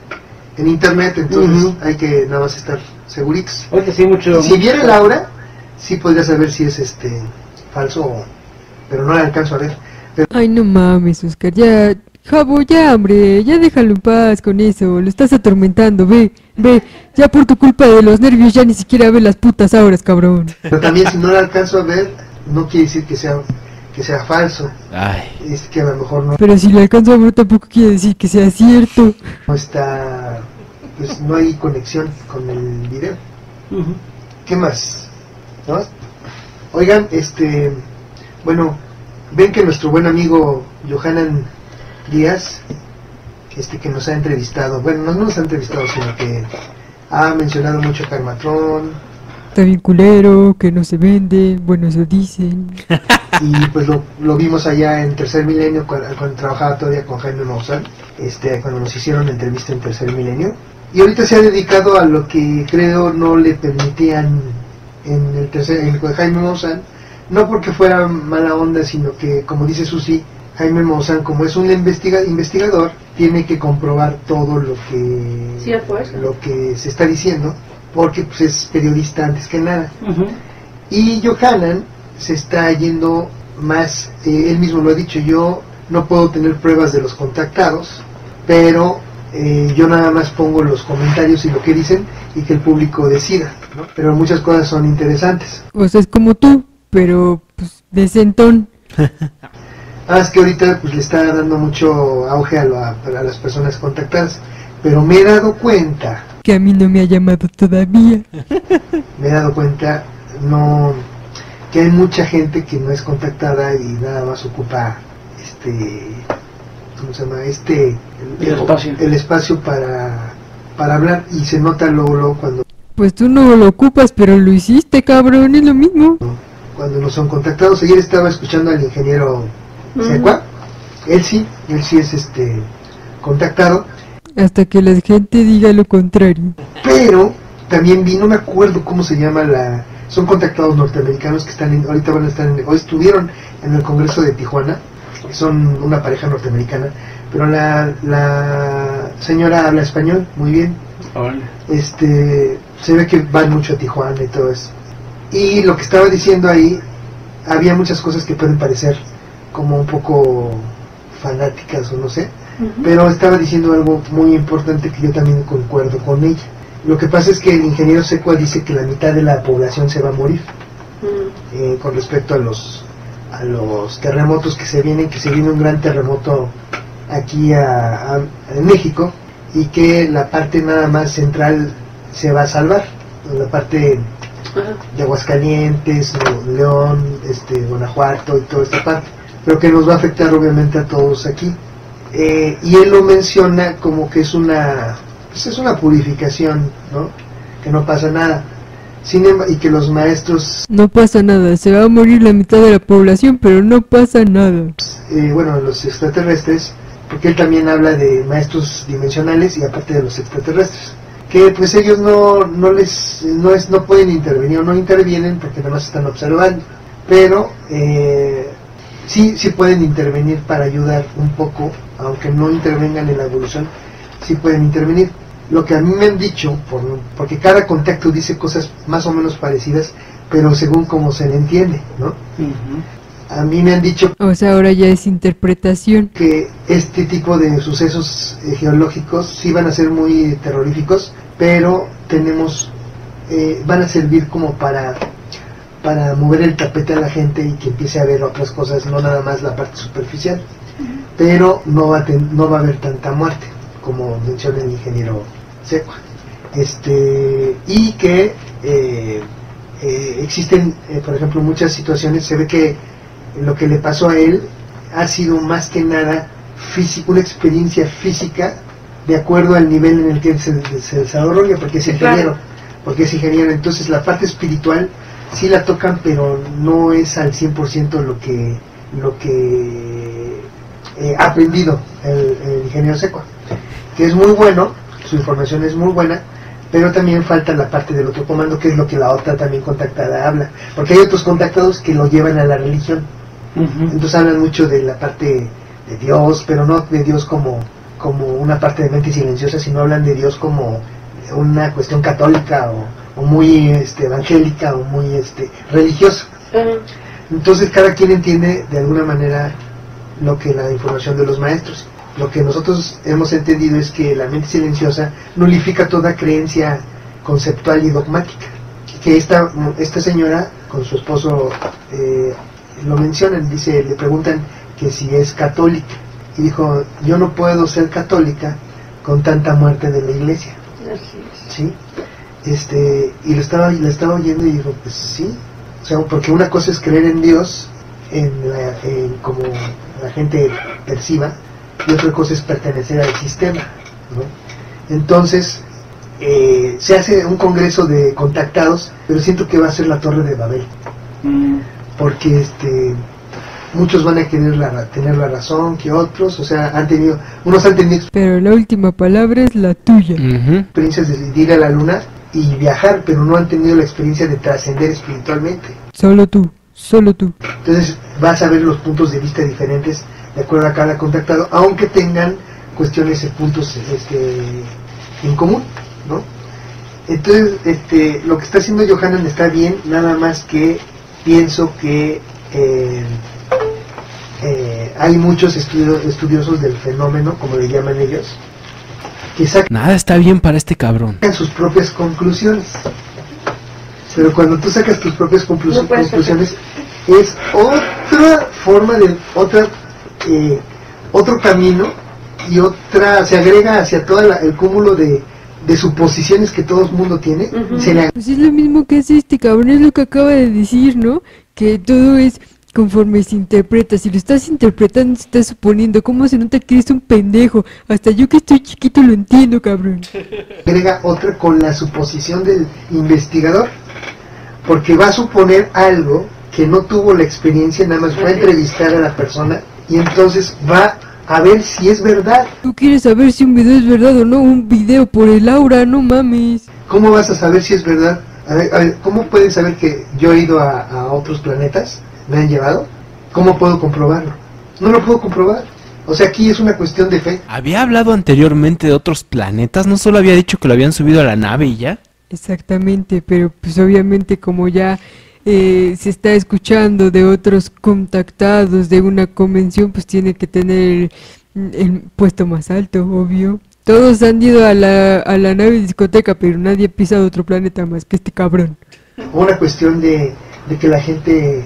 en internet, entonces Ujú. hay que nada más estar seguritos. Ahorita sí mucho... Si viera la aura, sí podría saber si es este falso, o- pero no la alcanzo a ver. Ay, no mames, Oscar, ya... Jabo, ya, hombre, ya déjalo en paz con eso, lo estás atormentando, ve, ve, ya por tu culpa de los nervios ya ni siquiera ve las putas auras, cabrón. Pero también si no la alcanzo a ver, no quiere decir que sea que sea falso. Ay, Es que a lo mejor no, Pero si lo alcanzo a ver tampoco quiere decir que sea cierto. no está, pues no hay conexión con el video. Ujú. ¿Qué más? ¿No? Oigan, este, bueno, ven que nuestro buen amigo Johanan Díaz, este que nos ha entrevistado, bueno, no nos ha entrevistado, sino que ha mencionado mucho a Karmatron, Está bien culero, que no se vende, bueno, eso dicen. y pues lo, lo vimos allá en Tercer Milenio cuando, cuando trabajaba todavía con Jaime Maussan, este, cuando nos hicieron la entrevista en Tercer Milenio, y ahorita se ha dedicado a lo que creo no le permitían en el tercer, en Jaime Maussan, no porque fuera mala onda, sino que, como dice Susi, Jaime Maussan, como es un investiga, investigador, tiene que comprobar todo lo que Sí, a fuerza. lo que se está diciendo, porque pues es periodista antes que nada. Ujú. Y Johanan se está yendo más, eh, él mismo lo ha dicho, yo no puedo tener pruebas de los contactados, pero eh, yo nada más pongo los comentarios y lo que dicen y que el público decida, ¿no? Pero muchas cosas son interesantes. O sea, es como tú, pero, pues, decentón. Ah, es que ahorita pues le está dando mucho auge a, la- a las personas contactadas, pero me he dado cuenta, Que a mí no me ha llamado todavía. me he dado cuenta, no, que hay mucha gente que no es contactada y nada más ocupa este, ¿cómo se llama? Este, El espacio. el espacio para, para hablar, y se nota luego, luego cuando, Pues tú no lo ocupas, pero lo hiciste, cabrón, es lo mismo. cuando no son contactados. Ayer estaba escuchando al ingeniero Ujú. Secua, él sí, él sí es este contactado, Hasta que la gente diga lo contrario. pero también vi, no me acuerdo cómo se llama la, son contactados norteamericanos que están en, ahorita van a estar en, hoy estuvieron en el Congreso de Tijuana, son una pareja norteamericana, pero la, la señora habla español muy bien, Órale. este, se ve que van mucho a Tijuana y todo eso, y lo que estaba diciendo ahí, había muchas cosas que pueden parecer como un poco fanáticas o no sé, Ujú. pero estaba diciendo algo muy importante que yo también concuerdo con ella. Lo que pasa es que el ingeniero Secua dice que la mitad de la población se va a morir Mm. eh, con respecto a los a los terremotos que se vienen, que se viene un gran terremoto aquí a, a- en México, y que la parte nada más central se va a salvar, la parte Ajá. de Aguascalientes, Nuevo León, este, Guanajuato y toda esta parte, pero que nos va a afectar obviamente a todos aquí. Eh, y él lo menciona como que es una, pues es una purificación, ¿no? Que no pasa nada. Sin embargo, y que los maestros, No pasa nada, se va a morir la mitad de la población, pero no pasa nada. eh, bueno, los extraterrestres, porque él también habla de maestros dimensionales y aparte de los extraterrestres, que pues ellos no, no les, no es, no pueden intervenir o no intervienen porque nada más están observando, pero eh, sí, sí pueden intervenir para ayudar un poco, aunque no intervengan en la evolución, sí pueden intervenir. Lo que a mí me han dicho, por, porque cada contacto dice cosas más o menos parecidas, pero según como se le entiende, ¿no? Ujú. A mí me han dicho O sea, ahora ya es interpretación. que este tipo de sucesos eh, geológicos sí van a ser muy terroríficos, pero tenemos, eh, van a servir como para, para mover el tapete a la gente y que empiece a ver otras cosas, no nada más la parte superficial, pero no va a, ten- no va a haber tanta muerte, como menciona el ingeniero Secua. Este, y que eh, eh, existen, eh, por ejemplo, muchas situaciones, se ve que lo que le pasó a él ha sido más que nada físico, una experiencia física de acuerdo al nivel en el que él se, se desarrolla, porque es Sí, ingeniero, claro. porque es ingeniero, entonces la parte espiritual sí la tocan, pero no es al cien por ciento lo que lo que eh, ha aprendido el, el ingeniero Secua, que es muy bueno, su información es muy buena, pero también falta la parte del otro comando, que es lo que la otra también contactada habla, porque hay otros contactados que lo llevan a la religión. Ujú. Entonces hablan mucho de la parte de Dios, pero no de Dios como como una parte de mente silenciosa, sino hablan de Dios como una cuestión católica o, o muy este, evangélica o muy este, religiosa. Uh-huh. Entonces cada quien entiende de alguna manera lo que la información de los maestros. Lo que nosotros hemos entendido es que la mente silenciosa nulifica toda creencia conceptual y dogmática. Que esta, esta señora con su esposo eh, lo mencionan, dice, le preguntan que si es católica. Y dijo, yo no puedo ser católica con tanta muerte de la iglesia. ¿Sí? Este, y lo estaba, le estaba oyendo y dijo, pues sí. O sea, porque una cosa es creer en Dios, en, la, en como la gente perciba, y otra cosa es pertenecer al sistema, ¿no? Entonces, eh, se hace un congreso de contactados, pero siento que va a ser la Torre de Babel. Mm. Porque este... muchos van a querer la, tener la razón que otros, o sea, han tenido, unos han tenido... Pero la última palabra es la tuya. Uh-huh. Experiencias de ir a la luna y viajar, pero no han tenido la experiencia de trascender espiritualmente. Solo tú, solo tú. Entonces vas a ver los puntos de vista diferentes de acuerdo a cada contactado, aunque tengan cuestiones y puntos este, en común, ¿no? Entonces, este, lo que está haciendo Johanan está bien, nada más que pienso que... Eh, Eh, hay muchos estudio, estudiosos del fenómeno, como le llaman ellos, que sacan nada está bien para este cabrón. sus propias conclusiones. Pero cuando tú sacas tus propias conclu no conclusiones, es otra forma de otra eh, otro camino y otra se agrega hacia todo la, el cúmulo de, de suposiciones que todo el mundo tiene. Uh-huh. Se le... Pues es lo mismo que hace este cabrón, es lo que acaba de decir, ¿no? Que todo es conforme se interpreta. Si lo estás interpretando, estás suponiendo. ¿Cómo se nota que eres un pendejo? Hasta yo que estoy chiquito lo entiendo, cabrón. Agrega otra con la suposición del investigador, porque va a suponer algo que no tuvo la experiencia, nada más va a entrevistar a la persona y entonces va a ver si es verdad. ¿Tú quieres saber si un video es verdad o no? Un video por el aura, no mames. ¿Cómo vas a saber si es verdad? A ver, a ver, ¿cómo pueden saber que yo he ido a, a otros planetas? ¿Me han llevado? ¿Cómo puedo comprobarlo? No lo puedo comprobar. O sea, aquí es una cuestión de fe. Había hablado anteriormente de otros planetas, no solo había dicho que lo habían subido a la nave y ya. Exactamente, pero pues obviamente como ya eh, se está escuchando de otros contactados de una convención, pues tiene que tener el, el puesto más alto, obvio. Todos han ido a la, a la nave discoteca, pero nadie ha pisado otro planeta más que este cabrón. Una cuestión de, de que la gente...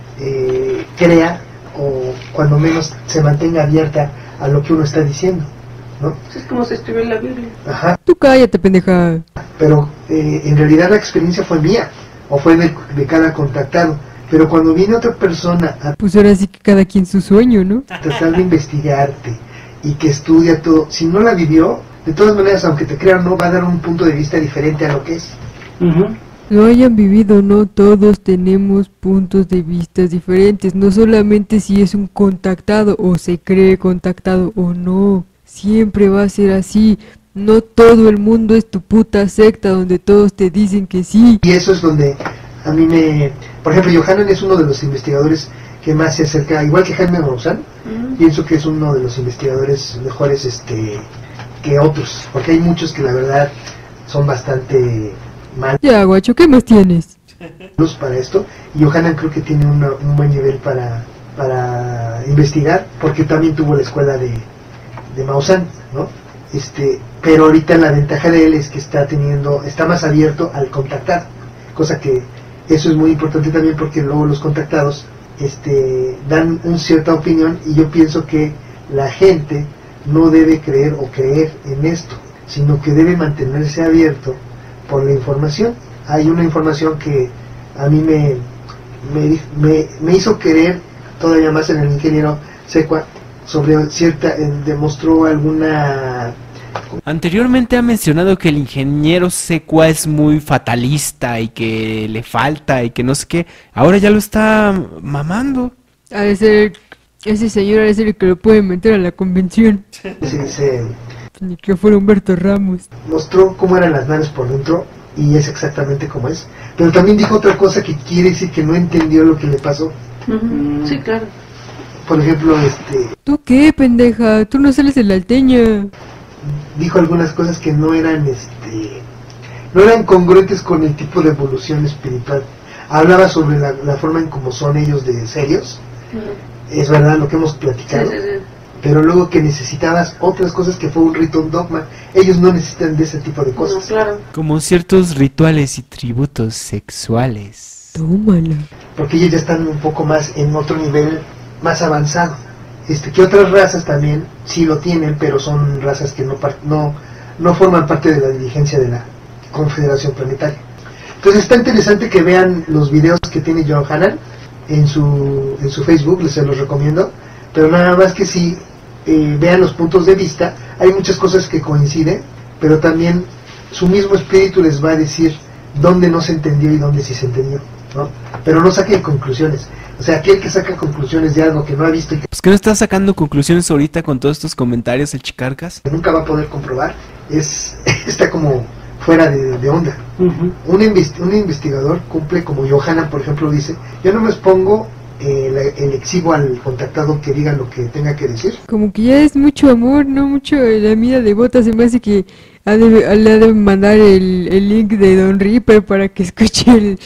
Eh, crea o cuando menos se mantenga abierta a lo que uno está diciendo, ¿no? Es como se escribe en la Biblia. Ajá. Tú cállate, pendeja. Pero eh, en realidad la experiencia fue mía o fue de, de cada contactado. Pero cuando viene otra persona a pues ahora sí que cada quien su sueño, ¿no? tratar de investigarte y que estudia todo, si no la vivió, de todas maneras, aunque te crean, no va a dar un punto de vista diferente a lo que es. Uh-huh. Lo hayan vivido o no, todos tenemos puntos de vista diferentes, no solamente si es un contactado o se cree contactado o no, siempre va a ser así, no todo el mundo es tu puta secta donde todos te dicen que sí. Y eso es donde a mí me... Por ejemplo, Johanan es uno de los investigadores que más se acerca, igual que Jaime Maussan, uh-huh. pienso que es uno de los investigadores mejores este que otros, porque hay muchos que la verdad son bastante... mal. Ya, guacho, ¿qué más tienes? Para esto, y Johanan creo que tiene una, un buen nivel para, para investigar, porque también tuvo la escuela de, de Maussan, ¿no? Este, pero ahorita la ventaja de él es que está teniendo, está más abierto al contactar, cosa que eso es muy importante también porque luego los contactados este, dan una cierta opinión y yo pienso que la gente no debe creer o creer en esto, sino que debe mantenerse abierto por la información. Hay una información que a mí me, me, me, me hizo querer todavía más en el ingeniero Secua sobre cierta, eh, demostró alguna... Anteriormente ha mencionado que el ingeniero Secua es muy fatalista y que le falta y que no sé qué, ahora ya lo está mamando. Ha de ser, ese señor ha de ser el que lo puede meter a la convención. Sí, sí. Ni que fuera Humberto Ramos. Mostró cómo eran las naves por dentro y es exactamente como es. Pero también dijo otra cosa que quiere decir que no entendió lo que le pasó. Uh-huh. Sí, claro. por ejemplo, este, ¿Tú qué, pendeja? Tú no sales de la alteña. dijo algunas cosas que no eran, este, no eran congruentes con el tipo de evolución espiritual. Hablaba sobre la, la forma en cómo son ellos de serios, Ujú. es verdad lo que hemos Sí, platicado, sí, sí. pero luego que necesitabas otras cosas que fue un rito, un dogma, ellos no necesitan de ese tipo de No, cosas, claro. Como ciertos rituales y tributos sexuales. Tómala. porque ellos ya están un poco más en otro nivel más avanzado. Este, que otras razas también sí lo tienen, pero son razas que no, par- no, no forman parte de la dirigencia de la Confederación Planetaria. Entonces está interesante que vean los videos que tiene John Hanan en su, en su Facebook, les se los recomiendo, pero nada más que sí eh, vean los puntos de vista. Hay muchas cosas que coinciden, pero también su mismo espíritu les va a decir dónde no se entendió y dónde sí se entendió, ¿no? Pero no saquen conclusiones. O sea, aquel que saca conclusiones de algo que no ha visto y Pues que no estás sacando conclusiones ahorita con todos estos comentarios, el Chicarcas. que nunca va a poder comprobar, es está como fuera de, de onda. Ujú. Un, investi- un investigador cumple como Johanna, por ejemplo, dice, yo no me expongo eh, la- el exhibo al contactado que diga lo que tenga que decir. Como que ya es mucho amor, no mucho la mía de bota. Se me hace que ha de, le ha de mandar el, el link de Don Reaper para que escuche el,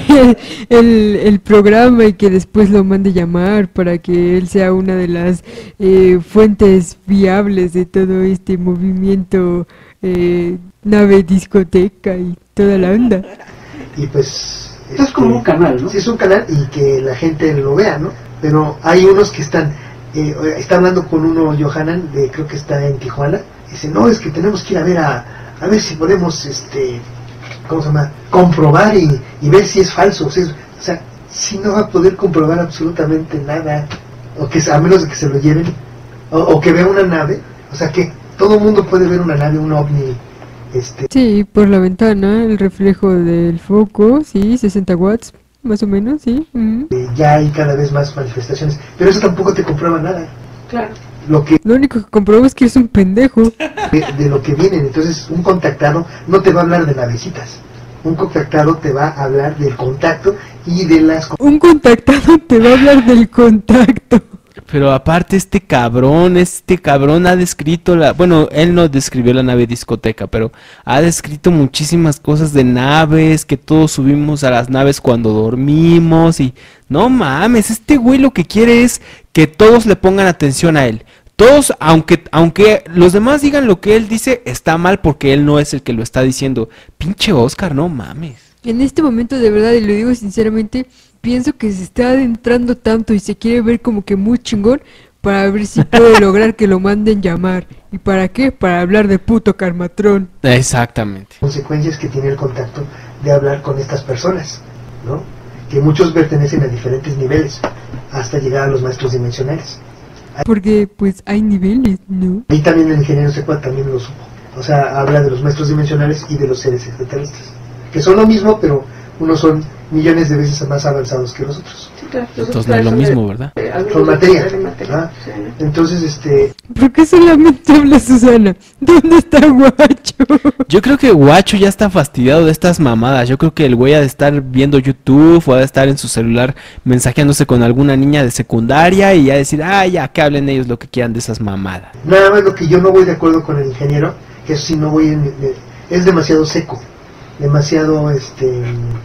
el, el programa y que después lo mande llamar para que él sea una de las eh, fuentes viables de todo este movimiento eh, nave discoteca y toda la onda. Y pues... Esto es como un canal, ¿no? Sí, es un canal y que la gente lo vea, ¿no? Pero hay unos que están... Eh, está hablando con uno, Johanan, de, creo que está en Tijuana. Dice, no, es que tenemos que ir a ver a... A ver si podemos, este... ¿Cómo se llama? Comprobar y, y ver si es falso. O sea, o sea, si no va a poder comprobar absolutamente nada. O que a menos de que se lo lleven. O, o que vea una nave. O sea, que todo el mundo puede ver una nave, un ovni... Este, Sí, por la ventana, el reflejo del foco, sí, sesenta watts, más o menos, sí. Ujú. eh, ya hay cada vez más manifestaciones. Pero eso tampoco te comprueba nada. Claro. Lo que Lo único que compruebo es que es un pendejo. de, de lo que vienen. Entonces, un contactado no te va a hablar de navecitas. Un contactado te va a hablar del contacto y de las... Un contactado te va a hablar del contacto. Pero aparte este cabrón, este cabrón ha descrito la... Bueno, él no describió la nave discoteca, pero ha descrito muchísimas cosas de naves, que todos subimos a las naves cuando dormimos y... No mames, este güey lo que quiere es que todos le pongan atención a él. Todos, aunque, aunque los demás digan lo que él dice, está mal porque él no es el que lo está diciendo. Pinche Oscar, no mames. En este momento, de verdad, y lo digo sinceramente, pienso que se está adentrando tanto y se quiere ver como que muy chingón para ver si puede lograr que lo manden llamar. ¿Y para qué? Para hablar de puto Karmatrón. Exactamente. consecuencias que tiene el contacto de hablar con estas personas, ¿no? Que muchos pertenecen a diferentes niveles, hasta llegar a los maestros dimensionales. Porque, pues, hay niveles, ¿no? Ahí también el ingeniero Secua también lo supo. O sea, habla de los maestros dimensionales y de los seres extraterrestres, que son lo mismo, pero unos son millones de veces más avanzados que los otros. Sí, claro. Entonces no es lo mismo, ¿verdad? Eh, algo Son de- materia, de materia, ¿ah? sí. Entonces, este, ¿Por qué solamente habla Susana? ¿Dónde está Guacho? Yo creo que Guacho ya está fastidiado de estas mamadas. Yo creo que el güey ha de estar viendo YouTube o ha de estar en su celular mensajeándose con alguna niña de secundaria y ya decir, ah, ya, que hablen ellos lo que quieran de esas mamadas. nada más lo que yo no voy de acuerdo con el ingeniero, que eso sí no voy en, de- es demasiado seco, demasiado, este,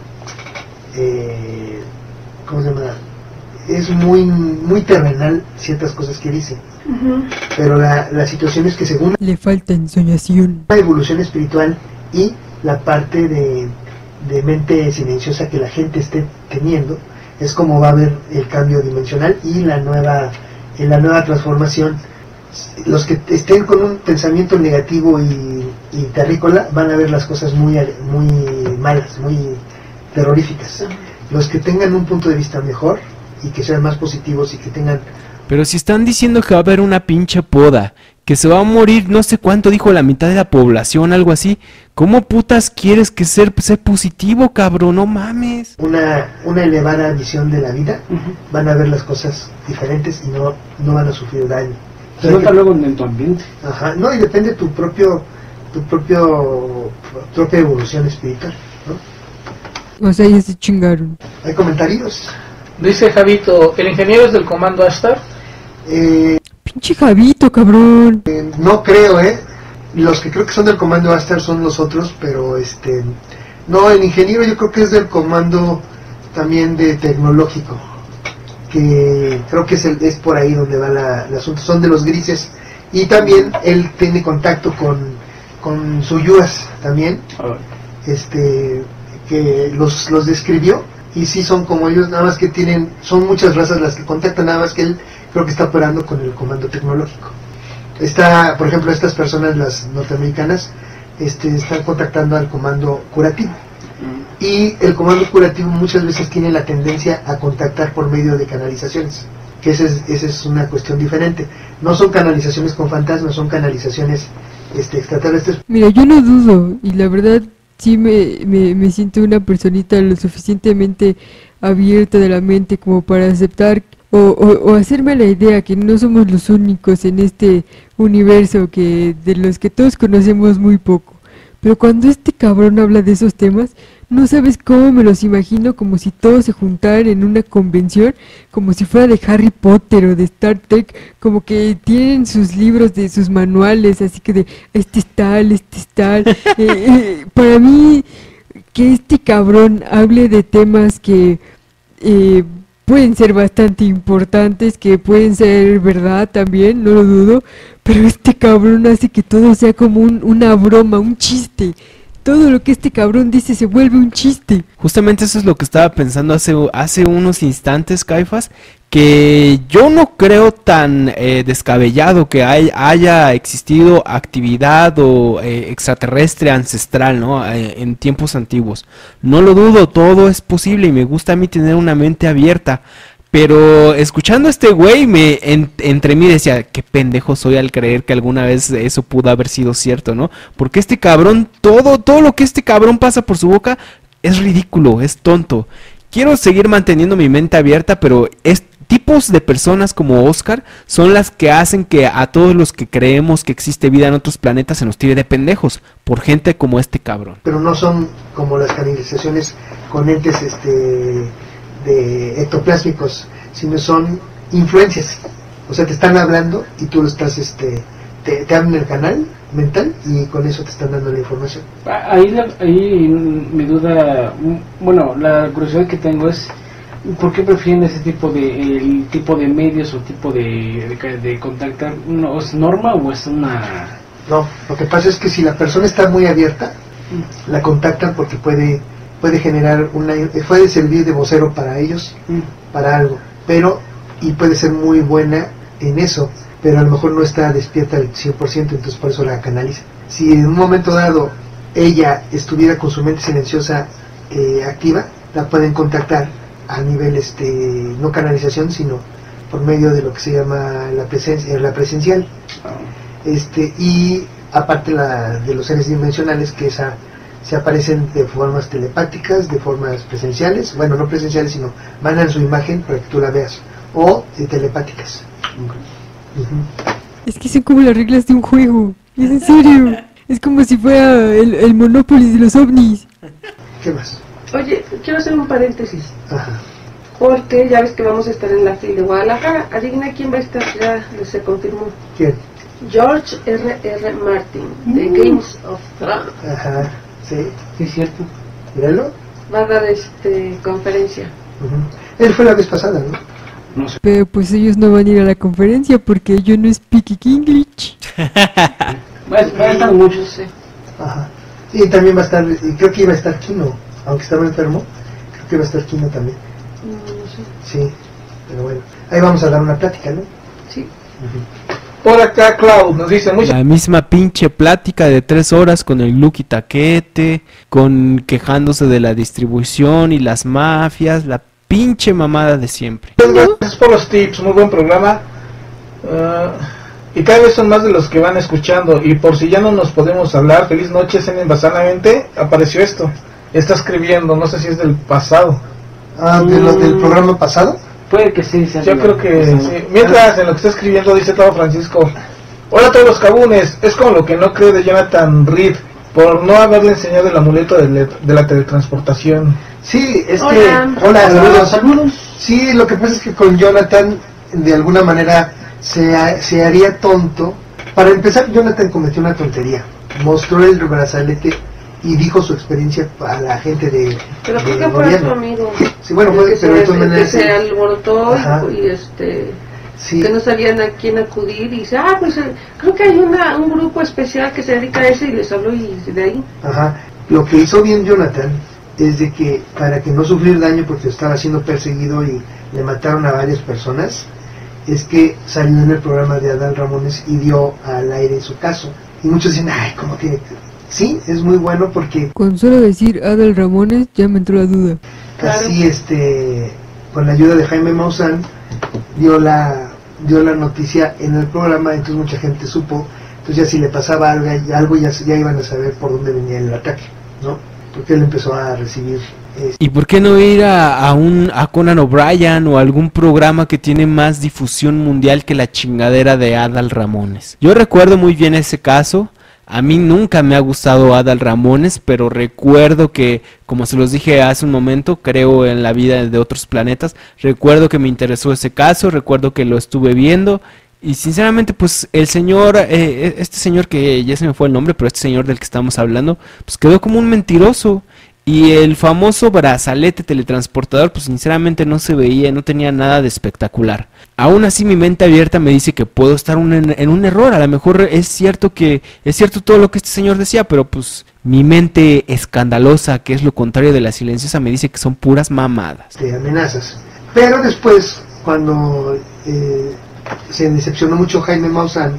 eh, ¿cómo se llama? Es muy, muy terrenal ciertas cosas que dice, Ujú. pero la, la situación es que según Le falta ensoñación. la evolución espiritual y la parte de, de mente silenciosa que la gente esté teniendo, es como va a haber el cambio dimensional y la nueva, en la nueva transformación. Los que estén con un pensamiento negativo y, y terrícola van a ver las cosas muy, muy malas, muy terroríficas. Los que tengan un punto de vista mejor y que sean más positivos y que tengan... Pero si están diciendo que va a haber una pinche poda, que se va a morir no sé cuánto dijo la mitad de la población, algo así, ¿cómo putas quieres que ser, ser positivo, cabrón? No mames. Una, una elevada visión de la vida, Ujú. van a ver las cosas diferentes y no, no van a sufrir daño. Se nota luego en tu ambiente. Ajá, no, y depende de tu propio, tu propio, propia evolución espiritual, ¿no? O sea, ya se chingaron. ¿Hay comentarios? Dice Javito, el ingeniero es del comando Ashtar. Eh, Pinche Javito, cabrón. eh, no creo, ¿eh? Los que creo que son del comando Astar son los otros, pero este... No, el ingeniero yo creo que es del comando también de tecnológico, que creo que es, el, es por ahí donde va la, el asunto, son de los grises, y también él tiene contacto con, con Suyuas también, este, que los, los describió, y sí son como ellos, nada más que tienen, son muchas razas las que contactan, nada más que él creo que está operando con el comando tecnológico. Está, por ejemplo, estas personas, las norteamericanas, este, están contactando al comando curativo. Y el comando curativo muchas veces tiene la tendencia a contactar por medio de canalizaciones, que esa es, esa es una cuestión diferente. No son canalizaciones con fantasmas, son canalizaciones este, extraterrestres. Mira, yo no dudo, y la verdad sí me, me, me siento una personita lo suficientemente abierta de la mente como para aceptar o, o, o hacerme la idea que no somos los únicos en este universo que de los que todos conocemos muy poco. Pero cuando este cabrón habla de esos temas, no sabes cómo me los imagino, como si todos se juntaran en una convención, como si fuera de Harry Potter o de Star Trek, como que tienen sus libros, de sus manuales, así que de este es tal, este es tal. eh, eh, para mí, que este cabrón hable de temas que eh, pueden ser bastante importantes, que pueden ser verdad también, no lo dudo, pero este cabrón hace que todo sea como un, una broma, un chiste. Todo lo que este cabrón dice se vuelve un chiste. Justamente eso es lo que estaba pensando hace, hace unos instantes, Caifás, que yo no creo tan eh, descabellado que hay, haya existido actividad o eh, extraterrestre ancestral, ¿no? Eh, en tiempos antiguos. No lo dudo, todo es posible y me gusta a mí tener una mente abierta. Pero escuchando a este güey, me en, entre mí decía, qué pendejo soy al creer que alguna vez eso pudo haber sido cierto, ¿no? Porque este cabrón, todo, todo lo que este cabrón pasa por su boca es ridículo, es tonto. Quiero seguir manteniendo mi mente abierta, pero es, tipos de personas como Oscar son las que hacen que a todos los que creemos que existe vida en otros planetas se nos tire de pendejos, por gente como este cabrón. Pero no son como las canalizaciones con entes este, de ectoplásmicos, sino son influencias. O sea, te están hablando y tú lo estás, este, te, te abren el canal mental y con eso te están dando la información. Ahí, la, ahí mi duda, bueno, la curiosidad que tengo es, ¿por qué prefieren ese tipo de, el tipo de medios o tipo de, de, de contactar? ¿No, ¿Es norma o es una...? No, lo que pasa es que si la persona está muy abierta, mm. la contactan porque puede puede generar una, puede servir de vocero para ellos, mm. para algo, pero, y puede ser muy buena en eso, pero a lo mejor no está despierta al cien por ciento, entonces por eso la canaliza. Si en un momento dado ella estuviera con su mente silenciosa eh, activa, la pueden contactar a nivel, este, no canalización, sino por medio de lo que se llama la presencia, la presencial, este, y aparte la de los seres dimensionales, que esa se aparecen de formas telepáticas, de formas presenciales, bueno, no presenciales, sino mandan su imagen para que tú la veas, o de telepáticas. Okay. Uh-huh. Es que son como las reglas de un juego, es en serio, es como si fuera el, el Monopoly de los ovnis. ¿Qué más? Oye, quiero hacer un paréntesis. Ajá. Porque ya ves que vamos a estar en la F I L de Guadalajara. Adivina quién va a estar, ya se confirmó. ¿Quién? George R R. Martin, de uh. Games of Thrones. Ajá, sí, sí, cierto. Míralo. Va a dar este conferencia. Uh-huh. Él fue la vez pasada, ¿no? No sé. Pero pues ellos no van a ir a la conferencia porque yo no speak English. Va a estar muchos, sí. Ajá. Y también va a estar, y creo que iba a estar Kino, aunque estaba enfermo, creo que iba a estar Kino también. No, no sé. Sí, pero bueno, ahí vamos a dar una plática, ¿no? Sí. Uh-huh. Por acá Cloud nos dice mucho. La misma pinche plática de tres horas con el Lucky Taquete, con quejándose de la distribución y las mafias, la pinche mamada de siempre. Gracias por los tips, muy buen programa. Uh, y cada vez son más de los que van escuchando. Y por si ya no nos podemos hablar, feliz noche, cenen basanamente. Apareció esto, está escribiendo, no sé si es del pasado. Ah, ¿de lo del programa pasado? Puede que sí, sea. Yo creo que sí. Mientras, en lo que está escribiendo, dice todo Francisco: hola a todos los cabunes, es como lo que no cree de Jonathan Reed por no haberle enseñado el amuleto de, le, de la teletransportación. Sí, es hola. que... Hola, saludos. saludos. Sí, lo que pasa es que con Jonathan, de alguna manera, se, se haría tonto. Para empezar, Jonathan cometió una tontería. Mostró el brazalete y dijo su experiencia a la gente de Pero creo del que fue gobierno. su amigo. Sí, bueno, El fue, que pero se, de todas el que maneras, se alborotó Ajá. y, y este... sí, que no sabían a quién acudir y dice, ah, pues eh, creo que hay una, un grupo especial que se dedica a eso y les habló y de ahí. ajá. Lo que hizo bien Jonathan es de que para que no sufrir daño porque estaba siendo perseguido y le mataron a varias personas, es que salió en el programa de Adal Ramones y dio al aire su caso. Y muchos dicen, ay, ¿cómo tiene que...? Sí, es muy bueno porque Con solo decir Adal Ramones ya me entró la duda. Claro. así, este, con la ayuda de Jaime Maussan, dio la, dio la noticia en el programa, entonces mucha gente supo. Entonces ya si le pasaba algo, algo ya, ya iban a saber por dónde venía el ataque, ¿no? Porque él empezó a recibir... este, ¿Y por qué no ir a, a un a Conan O'Brien o algún programa que tiene más difusión mundial que la chingadera de Adal Ramones? Yo recuerdo muy bien ese caso. A mí nunca me ha gustado Adal Ramones, pero recuerdo que, como se los dije hace un momento, creo en la vida de otros planetas. Recuerdo que me interesó ese caso, recuerdo que lo estuve viendo. Y sinceramente, pues el señor, eh, este señor que ya se me fue el nombre, pero este señor del que estamos hablando, pues quedó como un mentiroso. Y el famoso brazalete teletransportador, pues sinceramente no se veía, no tenía nada de espectacular. Aún así mi mente abierta me dice que puedo estar un, en, en un error. A lo mejor es cierto que es cierto todo lo que este señor decía, pero pues mi mente escandalosa, que es lo contrario de la silenciosa, me dice que son puras mamadas. de amenazas. Pero después, cuando eh, se decepcionó mucho Jaime Maussan,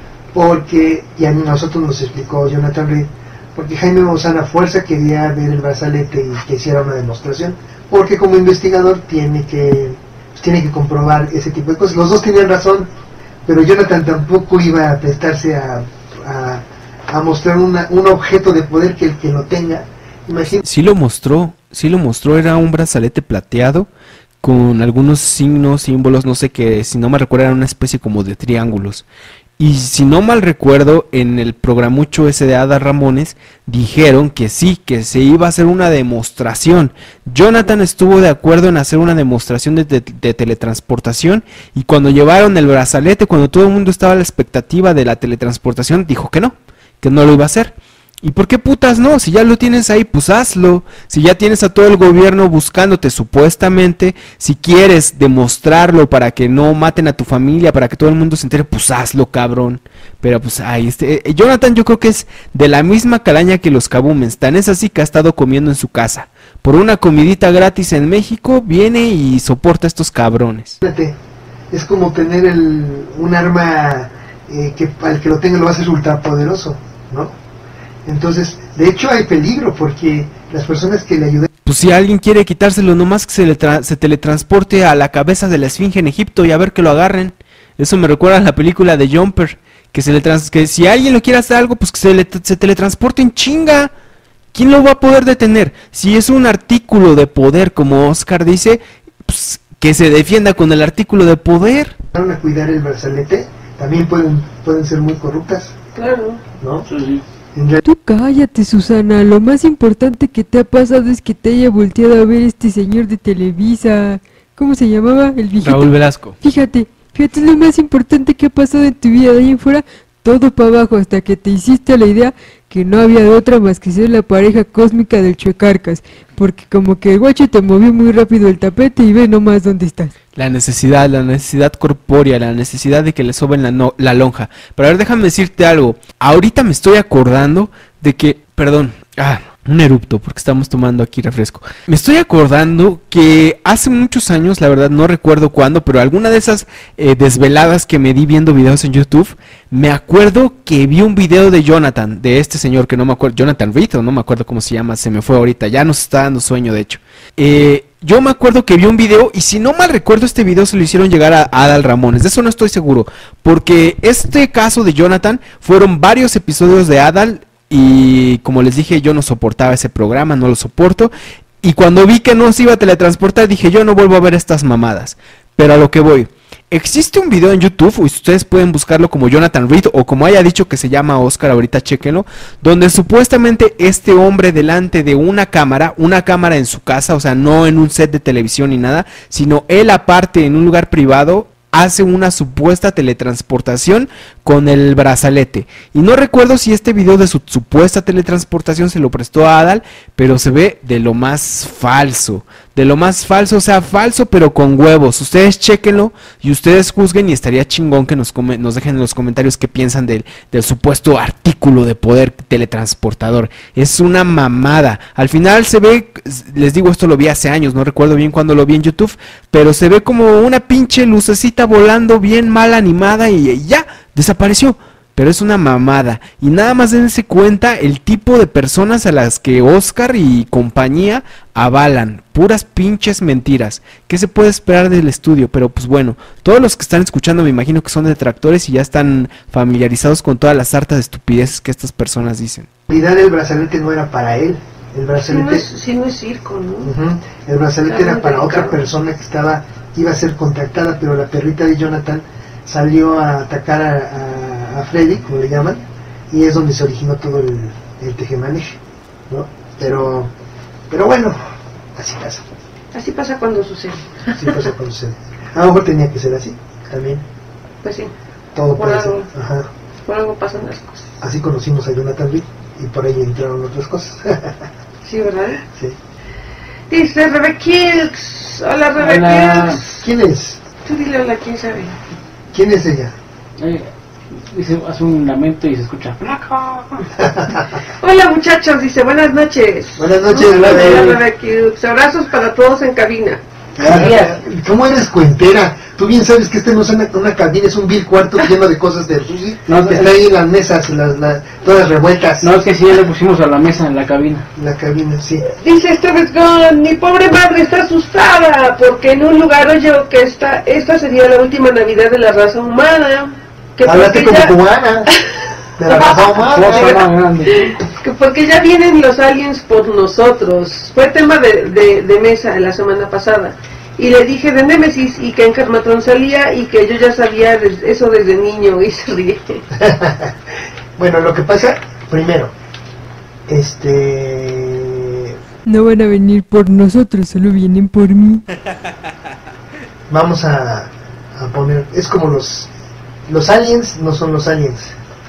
porque, y a nosotros nos explicó Jonathan Reed, porque Jaime Maussan a fuerza quería ver el brazalete y que hiciera una demostración, porque como investigador tiene que, pues, tiene que comprobar ese tipo de cosas. Los dos tenían razón, pero Jonathan tampoco iba a prestarse a, a, a mostrar una, un objeto de poder que el que lo tenga. Imagínate. Sí lo mostró, sí lo mostró, era un brazalete plateado con algunos signos, símbolos, no sé qué, si no me recuerdo era una especie como de triángulos. Y si no mal recuerdo, en el programucho ese de Adal Ramones, dijeron que sí, que se iba a hacer una demostración. Jonathan estuvo de acuerdo en hacer una demostración de, de, de teletransportación, y cuando llevaron el brazalete, cuando todo el mundo estaba a la expectativa de la teletransportación, dijo que no, que no lo iba a hacer. ¿Y por qué putas no? Si ya lo tienes ahí, pues hazlo. Si ya tienes a todo el gobierno buscándote supuestamente, si quieres demostrarlo para que no maten a tu familia, para que todo el mundo se entere, pues hazlo, cabrón. Pero pues ahí este, eh, Jonathan yo creo que es de la misma calaña que los Kabumens. Tan es así que ha estado comiendo en su casa. Por una comidita gratis en México, viene y soporta a estos cabrones. Es como tener el, un arma eh, que al que lo tenga lo va a hacer ultrapoderoso, ¿no? Entonces, de hecho hay peligro porque las personas que le ayudan... Pues si alguien quiere quitárselo, nomás que se, le tra se teletransporte a la cabeza de la esfinge en Egipto y a ver que lo agarren. Eso me recuerda a la película de Jumper, que se le trans que si alguien lo quiere hacer algo, pues que se, le se teletransporte en chinga. ¿Quién lo va a poder detener? Si es un artículo de poder, como Oscar dice, pues que se defienda con el artículo de poder. a cuidar el brazalete, también pueden, pueden ser muy corruptas, Claro. ¿no? Sí, sí. En realidad, Tú cállate, Susana. Lo más importante que te ha pasado es que te haya volteado a ver este señor de Televisa. ¿Cómo se llamaba? El viejito. Raúl Velasco. Fíjate, fíjate, es lo más importante que ha pasado en tu vida. De ahí en fuera, todo para abajo, hasta que te hiciste la idea que no había de otra más que ser la pareja cósmica del Chuecarcas. Porque como que el guacho te movió muy rápido el tapete y ve nomás dónde estás. La necesidad, la necesidad corpórea, la necesidad de que le soben la, no, la lonja. Pero a ver, déjame decirte algo. Ahorita me estoy acordando de que, perdón, ah, un erupto, porque estamos tomando aquí refresco. Me estoy acordando que hace muchos años, la verdad no recuerdo cuándo, pero alguna de esas eh, desveladas que me di viendo videos en YouTube, me acuerdo que vi un video de Jonathan, de este señor que no me acuerdo, Jonathan Reed, o no me acuerdo cómo se llama, se me fue ahorita, ya nos está dando sueño de hecho. Eh... Yo me acuerdo que vi un video, y si no mal recuerdo, este video se lo hicieron llegar a Adal Ramones. De eso no estoy seguro, porque este caso de Jonathan fueron varios episodios de Adal, y como les dije, yo no soportaba ese programa, no lo soporto. Y cuando vi que no se iba a teletransportar, dije, yo no vuelvo a ver estas mamadas. Pero a lo que voy, existe un video en YouTube, y ustedes pueden buscarlo como Jonathan Reed, o como haya dicho que se llama Oscar, ahorita chéquenlo, donde supuestamente este hombre delante de una cámara, una cámara en su casa, o sea, no en un set de televisión ni nada, sino él aparte en un lugar privado, hace una supuesta teletransportación con el brazalete. Y no recuerdo si este video de su supuesta teletransportación se lo prestó a Adal, pero se ve de lo más falso. De lo más falso, o sea, falso pero con huevos. Ustedes chequenlo y ustedes juzguen, y estaría chingón que nos, nos dejen en los comentarios qué piensan del, del supuesto artículo de poder teletransportador. Es una mamada. Al final se ve, les digo, esto lo vi hace años, no recuerdo bien cuando lo vi en YouTube, pero se ve como una pinche lucecita volando bien mal animada y ya, desapareció. Pero es una mamada. Y nada más dense cuenta el tipo de personas a las que Oscar y compañía avalan. Puras pinches mentiras. ¿Qué se puede esperar del estudio? Pero pues bueno, todos los que están escuchando me imagino que son detractores y ya están familiarizados con todas las sartas de estupideces que estas personas dicen. En realidad el brazalete no era para él. El brazalete... Si no es, si no es circo, ¿no? Uh-huh. El brazalete claro, era para otra persona que estaba iba a ser contactada, pero la perrita de Jonathan salió a atacar a, a, a Freddy, como le llaman, y es donde se originó todo el, el tejemaneje, ¿no? Pero, pero bueno, así pasa. Así pasa cuando sucede. Así pasa cuando sucede. A lo mejor tenía que ser así, también. Pues sí. Todo por puede algo, ser. Ajá. Por algo pasan las cosas. Así conocimos a Jonathan Reed y por ahí entraron otras cosas. Sí, ¿verdad? Sí. Dice Rebekilks. Hola, Rebekilks. ¿Quién es? Tú dile hola, ¿quién sabe? ¿Quién es ella? Eh, dice, hace un lamento y se escucha ¡Flaco! Hola muchachos, dice buenas noches. Buenas noches, Hola, Rebe. Rebekilks. Abrazos para todos en cabina. Ah, ¿cómo eres cuentera? Tú bien sabes que este no es una, una cabina, es un vil cuarto lleno de cosas de Susi. No, que está ahí en las mesas, las, las, todas revueltas. No, es que sí, ya le pusimos a la mesa en la cabina. La cabina, sí. Dice Esteves Gon, mi pobre madre está asustada porque en un lugar oyó que esta, esta sería la última Navidad de la raza humana. Que Háblate como ya... cubana. De la raza humana. Que porque ya vienen los aliens por nosotros. Fue tema de, de, de mesa la semana pasada. Y le dije de Némesis y que en Carmatron salía y que yo ya sabía de eso desde niño y se ríe. Bueno, lo que pasa, primero, este... No van a venir por nosotros, solo vienen por mí. Vamos a, a poner... Es como los... Los aliens no son los aliens.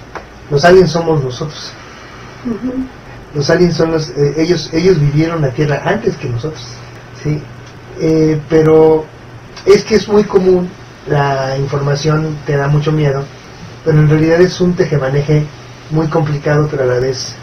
Los aliens somos nosotros. Uh-huh. Los aliens son los... Eh, ellos, ellos vivieron la Tierra antes que nosotros. ¿Sí? Eh, pero es que es muy común, la información te da mucho miedo, pero en realidad es un tejemaneje muy complicado, pero a la vez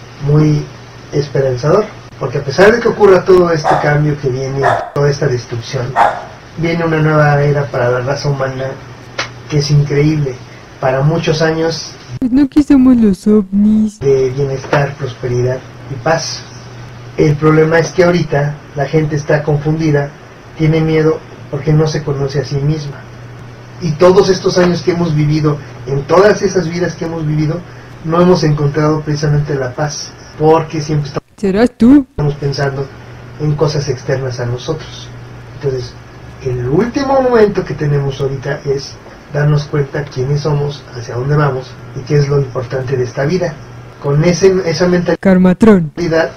muy esperanzador, porque a pesar de que ocurra todo este cambio que viene, toda esta destrucción, viene una nueva era para la raza humana que es increíble. Para muchos años no quisimos los ovnis de bienestar, prosperidad y paz. El problema es que ahorita la gente está confundida, tiene miedo porque no se conoce a sí misma. Y todos estos años que hemos vivido, en todas esas vidas que hemos vivido, no hemos encontrado precisamente la paz, porque siempre ¿serás tú? estamos pensando en cosas externas a nosotros. Entonces, el último momento que tenemos ahorita es darnos cuenta quiénes somos, hacia dónde vamos y qué es lo importante de esta vida. Con ese, esa mentalidad, Carmatron.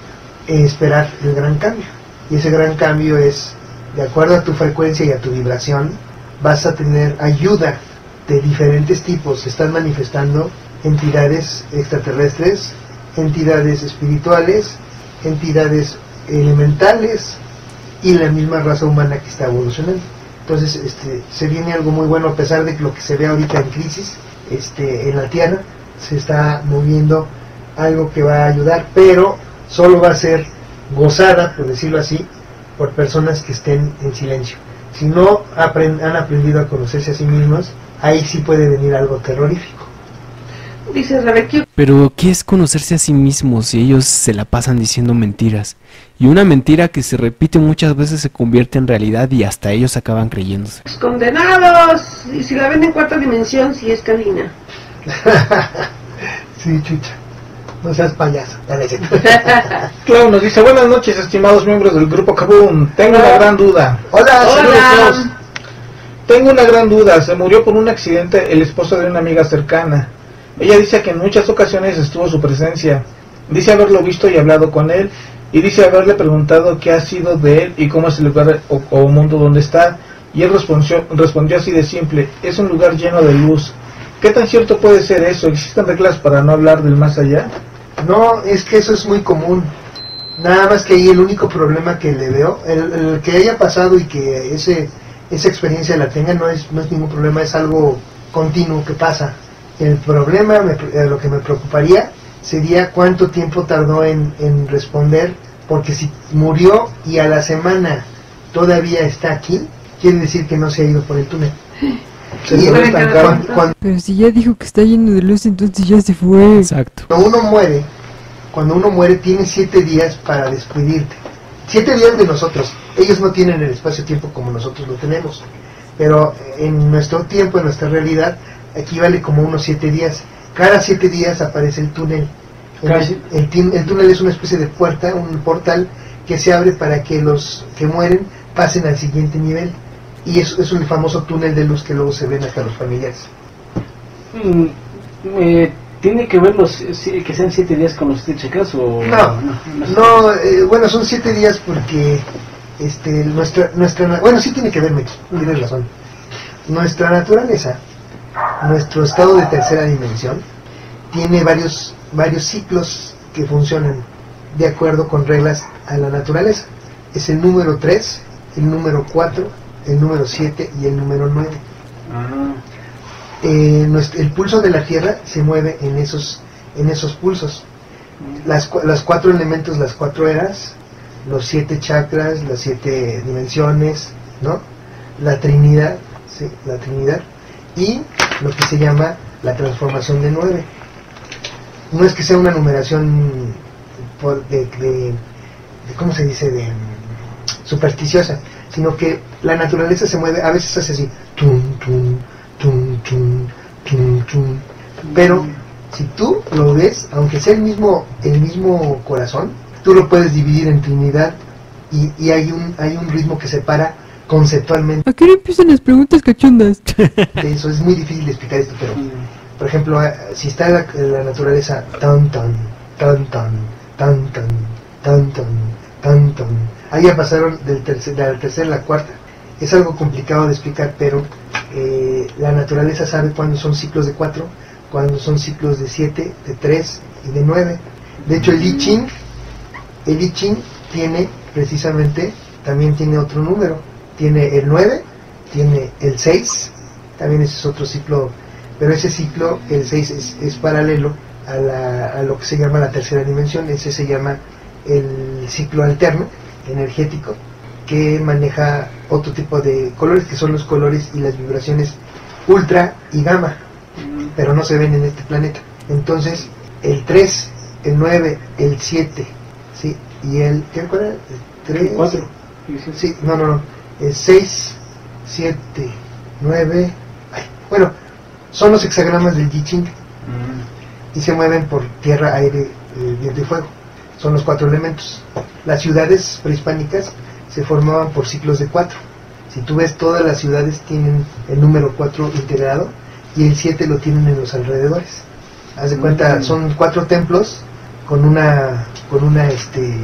Eh, esperar el gran cambio, y ese gran cambio es de acuerdo a tu frecuencia y a tu vibración. Vas a tener ayuda de diferentes tipos. Se están manifestando entidades extraterrestres, entidades espirituales, entidades elementales y la misma raza humana que está evolucionando. Entonces este, se viene algo muy bueno, a pesar de que lo que se ve ahorita en crisis este, en la Tierra, se está moviendo algo que va a ayudar, pero solo va a ser gozada, por decirlo así, por personas que estén en silencio. Si no aprend- han aprendido a conocerse a sí mismos, ahí sí puede venir algo terrorífico. Dice Rebeca. Pero ¿qué es conocerse a sí mismos si ellos se la pasan diciendo mentiras? Y una mentira que se repite muchas veces se convierte en realidad y hasta ellos acaban creyéndose. ¡Condenados! Y si la ven en cuarta dimensión, sí es cabina. Sí, chucha. No seas payaso. Dale, sí. Clau nos dice, buenas noches, estimados miembros del grupo Kaboom. Tengo una gran duda. Hola, Hola. saludos. Tengo una gran duda. Se murió por un accidente el esposo de una amiga cercana. Ella dice que en muchas ocasiones estuvo su presencia. Dice haberlo visto y hablado con él. Y dice haberle preguntado qué ha sido de él y cómo es el lugar o, o mundo donde está. Y él respondió, respondió así de simple: es un lugar lleno de luz. ¿Qué tan cierto puede ser eso? ¿Existen reglas para no hablar del más allá? No, es que eso es muy común. Nada más que ahí el único problema que le veo, el, el que haya pasado y que ese esa experiencia la tenga, no es, no es ningún problema, es algo continuo que pasa. El problema, me, lo que me preocuparía, sería cuánto tiempo tardó en, en responder, porque si murió y a la semana todavía está aquí, quiere decir que no se ha ido por el túnel. Se Y quedó cuando, estancado. cuando, cuando Pero si ya dijo que está lleno de luz, entonces ya se fue. Exacto. uno muere, cuando uno muere tiene siete días para despedirte. Siete días de nosotros. Ellos no tienen el espacio-tiempo como nosotros lo tenemos. Pero en nuestro tiempo, en nuestra realidad, equivale como unos siete días. Cada siete días aparece el túnel. El, el, el, el túnel es una especie de puerta, un portal que se abre para que los que mueren pasen al siguiente nivel. Y eso es el famoso túnel de luz que luego se ven hasta los familiares. Mm, eh, ¿Tiene que ver los si- que sean siete días con los siete cheques o...? No, no, eh, bueno, son siete días porque este, nuestra, nuestra, bueno, sí tiene que ver, Mex, tienes razón. Nuestra naturaleza, nuestro estado de tercera dimensión, tiene varios, varios ciclos que funcionan de acuerdo con reglas a la naturaleza. Es el número tres, el número cuatro, el número siete y el número nueve. Ah, Eh, nuestro, el pulso de la Tierra se mueve en esos, en esos pulsos. Las, cua- los cuatro elementos, las cuatro eras, los siete chakras, las siete dimensiones, ¿no? La Trinidad, sí, la Trinidad, y lo que se llama la transformación de nueve. No es que sea una numeración por- de, de, de ¿cómo se dice? De mm, supersticiosa, sino que la naturaleza se mueve, a veces hace así, tum, tum, tum, tum, tum, tum. Pero si tú lo ves, aunque sea el mismo el mismo corazón, tú lo puedes dividir en Trinidad y, y hay un hay un ritmo que separa conceptualmente ¿A qué hora empiezan las preguntas cachondas? de eso. Es muy difícil de explicar esto, pero por ejemplo, eh, si está la, la naturaleza tan tan tan tan tan tan tan tan tan tan, ahí ya pasaron del tercer, de la tercera a la cuarta. Es algo complicado de explicar, pero eh, la naturaleza sabe cuándo son ciclos de cuatro, cuándo son ciclos de siete, de tres y de nueve. De hecho, el I Ching, el I Ching tiene precisamente, también tiene otro número. Tiene el nueve, tiene el seis, también ese es otro ciclo, pero ese ciclo, el seis, es, es paralelo a, la, a lo que se llama la tercera dimensión. Ese se llama el ciclo alterno, energético, que maneja otro tipo de colores, que son los colores y las vibraciones ultra y gamma, pero no se ven en este planeta. Entonces, el tres, el nueve, el siete, ¿sí? Y el, ¿qué cuál era? El tres, cuatro. sí, no, no, no, el seis, siete, nueve, ay, bueno, son los hexagramas del I Ching y se mueven por tierra, aire, eh, viento y fuego. Son los cuatro elementos. Las ciudades prehispánicas se formaban por ciclos de cuatro. Si tú ves, todas las ciudades tienen el número cuatro integrado y el siete lo tienen en los alrededores. Haz de cuenta, Mm. son cuatro templos con una con una este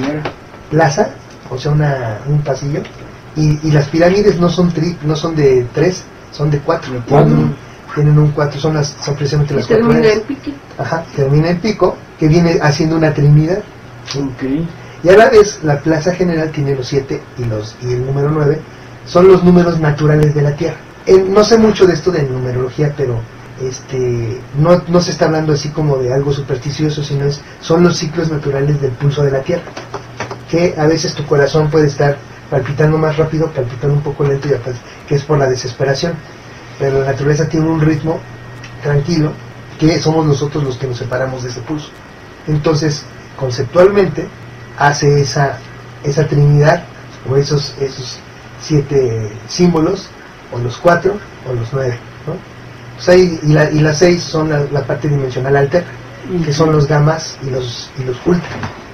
plaza, o sea, una, un pasillo, y, y las pirámides no son tri, no son de tres, son de cuatro. ¿De Tienen cuatro? un- Tienen un cuatro, son las son precisamente Y las cuatro termina eras. en pique. Ajá, termina en pico, que viene haciendo una trinidad. Ok. Y a la vez, la plaza general tiene los siete y los y el número nueve, son los números naturales de la Tierra. Eh, no sé mucho de esto de numerología, pero este no, no se está hablando así como de algo supersticioso, sino es, son los ciclos naturales del pulso de la Tierra. Que a veces tu corazón puede estar palpitando más rápido, palpitando un poco lento, y aparte, que es por la desesperación. Pero la naturaleza tiene un ritmo tranquilo, que somos nosotros los que nos separamos de ese pulso. Entonces, conceptualmente, hace esa, esa trinidad, o esos, esos siete símbolos, o los cuatro, o los nueve, ¿no? Pues ahí, y, la, y las seis son la, la parte dimensional alterna, que son los gamas y los, y los ultra,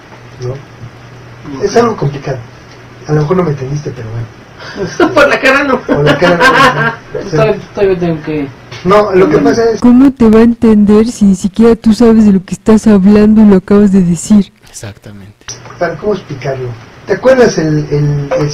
¿no? Es algo complicado. A lo mejor no me entendiste, pero bueno. Por la cara no. Por la cara no, no, Todavía, todavía tengo que... no, lo que pasa es, ¿Cómo te va a entender si ni siquiera tú sabes de lo que estás hablando y lo acabas de decir? Exactamente. para cómo explicarlo. ¿Te acuerdas el, el, el círculo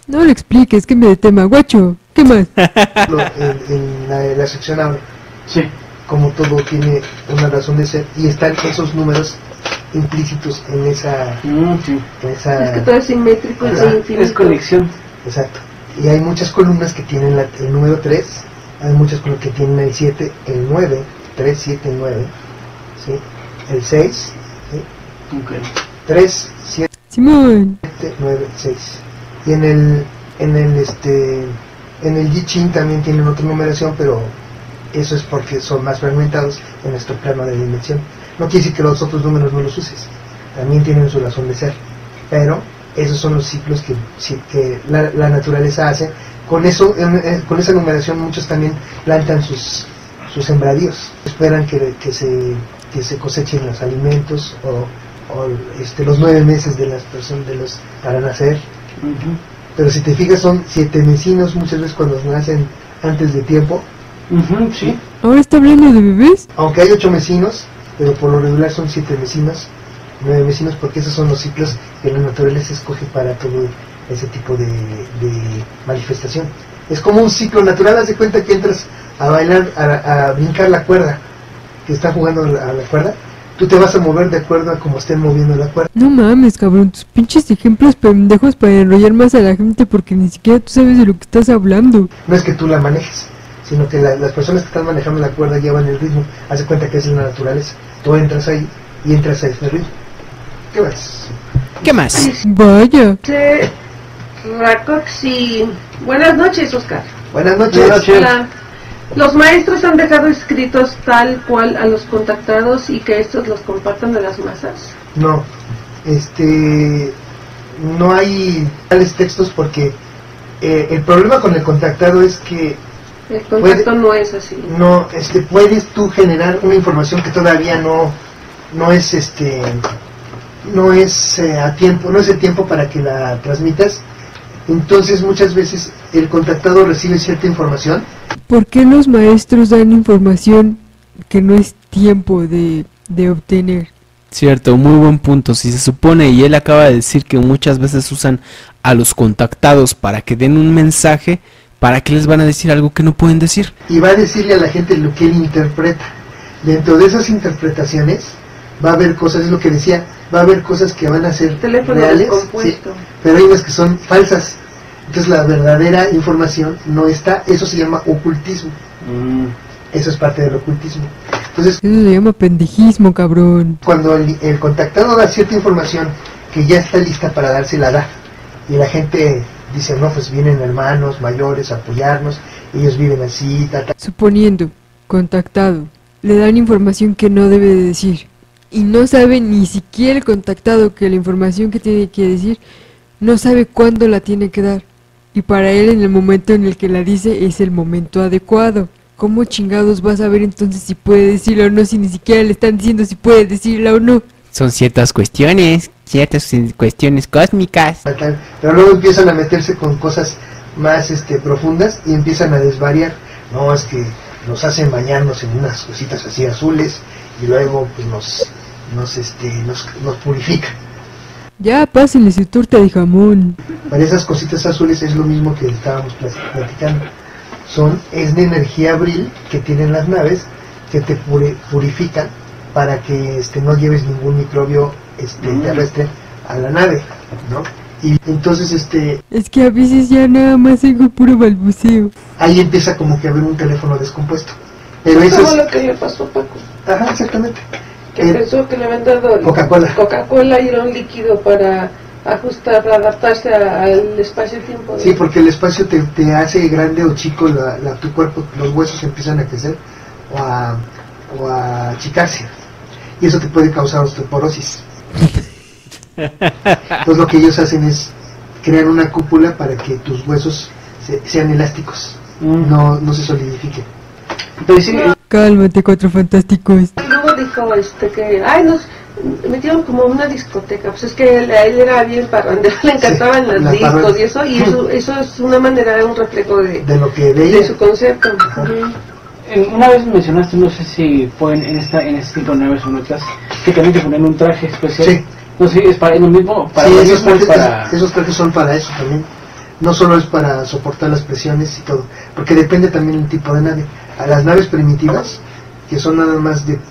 No lo expliques, que me de tema, guacho. ¿Qué más? Lo- en, en la, la sección ahora, Sí. como todo tiene una razón de ser y están esos números implícitos en esa, Mm, sí. en esa Es que todo es simétrico y Ajá. es infinito. Es conexión. exacto. Y hay muchas columnas que tienen la- el número tres, hay muchas columnas que tienen el siete, el nueve, tres, siete, nueve, ¿sí? El seis, ¿sí? Ok. tres, siete, Simón. nueve, seis. Y en el en el este en el I Ching también tienen otra numeración, pero eso es porque son más fragmentados en nuestro plano de dimensión. No quiere decir que los otros números no los uses, también tienen su razón de ser, pero esos son los ciclos que, sí, que la, la naturaleza hace. Con eso, en- en- con esa numeración muchos también plantan sus sus sembradíos, esperan que, que se que se cosechen los alimentos o, o este, los nueve meses de las personas de los para nacer. Ujú. Pero si te fijas son siete mesinos muchas veces cuando nacen antes de tiempo, Ujú, sí. ¿Ahora está hablando de bebés? aunque hay ocho mesinos, pero por lo regular son siete mesinos, nueve mesinos, porque esos son los ciclos que la naturaleza escoge para todo ese tipo de, de manifestación. Es como un ciclo natural, haz de cuenta que entras a bailar, a, a brincar la cuerda, que están jugando a la cuerda, tú te vas a mover de acuerdo a cómo estén moviendo la cuerda. No mames, cabrón, tus pinches ejemplos pendejos para enrollar más a la gente porque ni siquiera tú sabes de lo que estás hablando. No es que tú la manejes, sino que la- las personas que están manejando la cuerda llevan el ritmo. Haz de cuenta que es la naturaleza. Tú entras ahí y entras a ese ritmo. ¿Qué más? ¿Qué más? Vaya. Dice Racoxi. Buenas noches, Oscar. Buenas noches. Buenas noches. Hola. Los maestros han dejado escritos tal cual a los contactados y que estos los compartan a las masas. No, este, no hay tales textos porque eh, el problema con el contactado es que El contacto no es así. no, este, puedes tú generar una información que todavía no, no es, este, no es eh, a tiempo, no es el tiempo para que la transmitas. Entonces muchas veces el contactado recibe cierta información. ¿Por qué los maestros dan información que no es tiempo de, de obtener? Cierto, muy buen punto. Si se supone, y él acaba de decir que muchas veces usan a los contactados para que den un mensaje, ¿para qué les van a decir algo que no pueden decir? Y va a decirle a la gente lo que él interpreta. Dentro de esas interpretaciones va a haber cosas, es lo que decía, va a haber cosas que van a ser Teléfono reales, sí, descompuesto. pero hay unas que son falsas. Entonces la verdadera información no está, eso se llama ocultismo, Mm. eso es parte del ocultismo. Entonces Eso se llama pendejismo, cabrón. cuando el, el contactado da cierta información que ya está lista para darse, la da. Y la gente dice, no, pues vienen hermanos mayores a apoyarnos, ellos viven así, ta, ta. Suponiendo, contactado, le dan información que no debe de decir. Y no sabe ni siquiera el contactado que la información que tiene que decir, no sabe cuándo la tiene que dar. Y para él en el momento en el que la dice es el momento adecuado. ¿Cómo chingados vas a ver entonces si puede decirla o no si ni siquiera le están diciendo si puede decirla o no? Son ciertas cuestiones, ciertas cuestiones cósmicas. tal, tal, pero luego empiezan a meterse con cosas más este, profundas y empiezan a desvariar. No, es que nos hacen bañarnos en unas cositas así azules y luego pues nos nos este nos, nos purifica. Ya, pásenle su torta de jamón. Para esas cositas azules es lo mismo que estábamos plas- platicando. Son es de energía abril que tienen las naves que te puri- purifican para que este no lleves ningún microbio este Mm. terrestre a la nave, ¿no? Y entonces este Es que a veces ya nada más hago puro balbuceo. ahí empieza como que a haber un teléfono descompuesto. Pero Es eso como es... lo que le pasó a Paco, Ajá, exactamente. que Eh, pensó que le habían dado el- Coca-Cola. Coca-Cola y era un líquido para ajustar, para adaptarse a- al espacio-tiempo. Sí, porque el espacio te, te hace grande o chico la, la- tu cuerpo, los huesos empiezan a crecer o a, o a achicarse. Y eso te puede causar osteoporosis. Entonces lo que ellos hacen es crear una cúpula para que tus huesos se- sean elásticos, Mm. no, no se solidifiquen. Pero sí, eh, Cálmate, cuatro fantásticos. Y luego dijo este que, ay, nos metieron como una discoteca, pues es que él, a él era bien parrandero, le encantaban Sí, las la discos parranda. y eso, y eso, eso es una manera, un reflejo de, De lo que de veía. su concepto. Ajá. Ujú. eh, una vez mencionaste, no sé si fue en, en esta en este tipo de naves o en otras, que también te ponen un traje especial. Sí. No sé, es para es lo mismo, para Sí, lo esos mismo es trajes, para... esos trajes son para eso también. no solo es para soportar las presiones y todo, porque depende también del tipo de nave. A las naves primitivas, que son nada más de,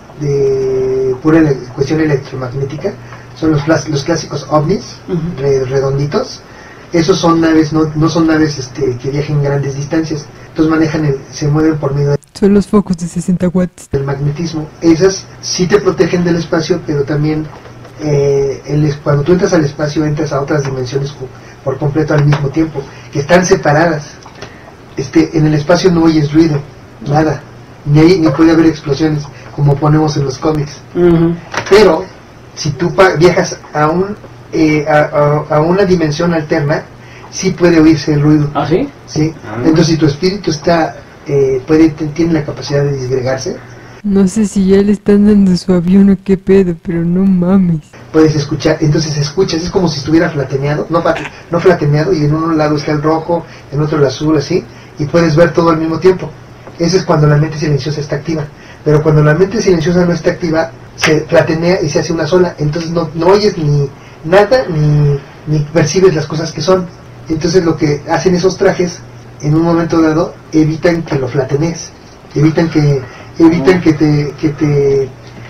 de pura ele cuestión electromagnética, son los, los clásicos ovnis, uh-huh. re redonditos. Esos son naves, no, no son naves este, que viajen grandes distancias, entonces manejan, el, se mueven por medio de... Son los focos de sesenta watts. El magnetismo. Esas sí te protegen del espacio, pero también eh, el, cuando tú entras al espacio entras a otras dimensiones por completo al mismo tiempo, que están separadas. Este, en el espacio no oyes ruido, nada, ni, hay, ni puede haber explosiones como ponemos en los cómics. Uh-huh. Pero si tú viajas a un eh, a, a, a una dimensión alterna, sí puede oírse el ruido. ¿Ah, sí? Sí. Ah. Entonces si tu espíritu está eh, puede tiene la capacidad de disgregarse. No sé si ya le están dando su avión o qué pedo, pero no mames. Puedes escuchar, entonces escuchas, es como si estuviera flateneado, no, no flateneado, y en un lado está el rojo, en otro el azul, así, y puedes ver todo al mismo tiempo. Ese es cuando la mente silenciosa está activa. Pero cuando la mente silenciosa no está activa, se flatenea y se hace una sola, entonces no, no oyes ni nada, ni, ni percibes las cosas que son. Entonces lo que hacen esos trajes, en un momento dado, evitan que lo flatenees, evitan que evitan que te, que te,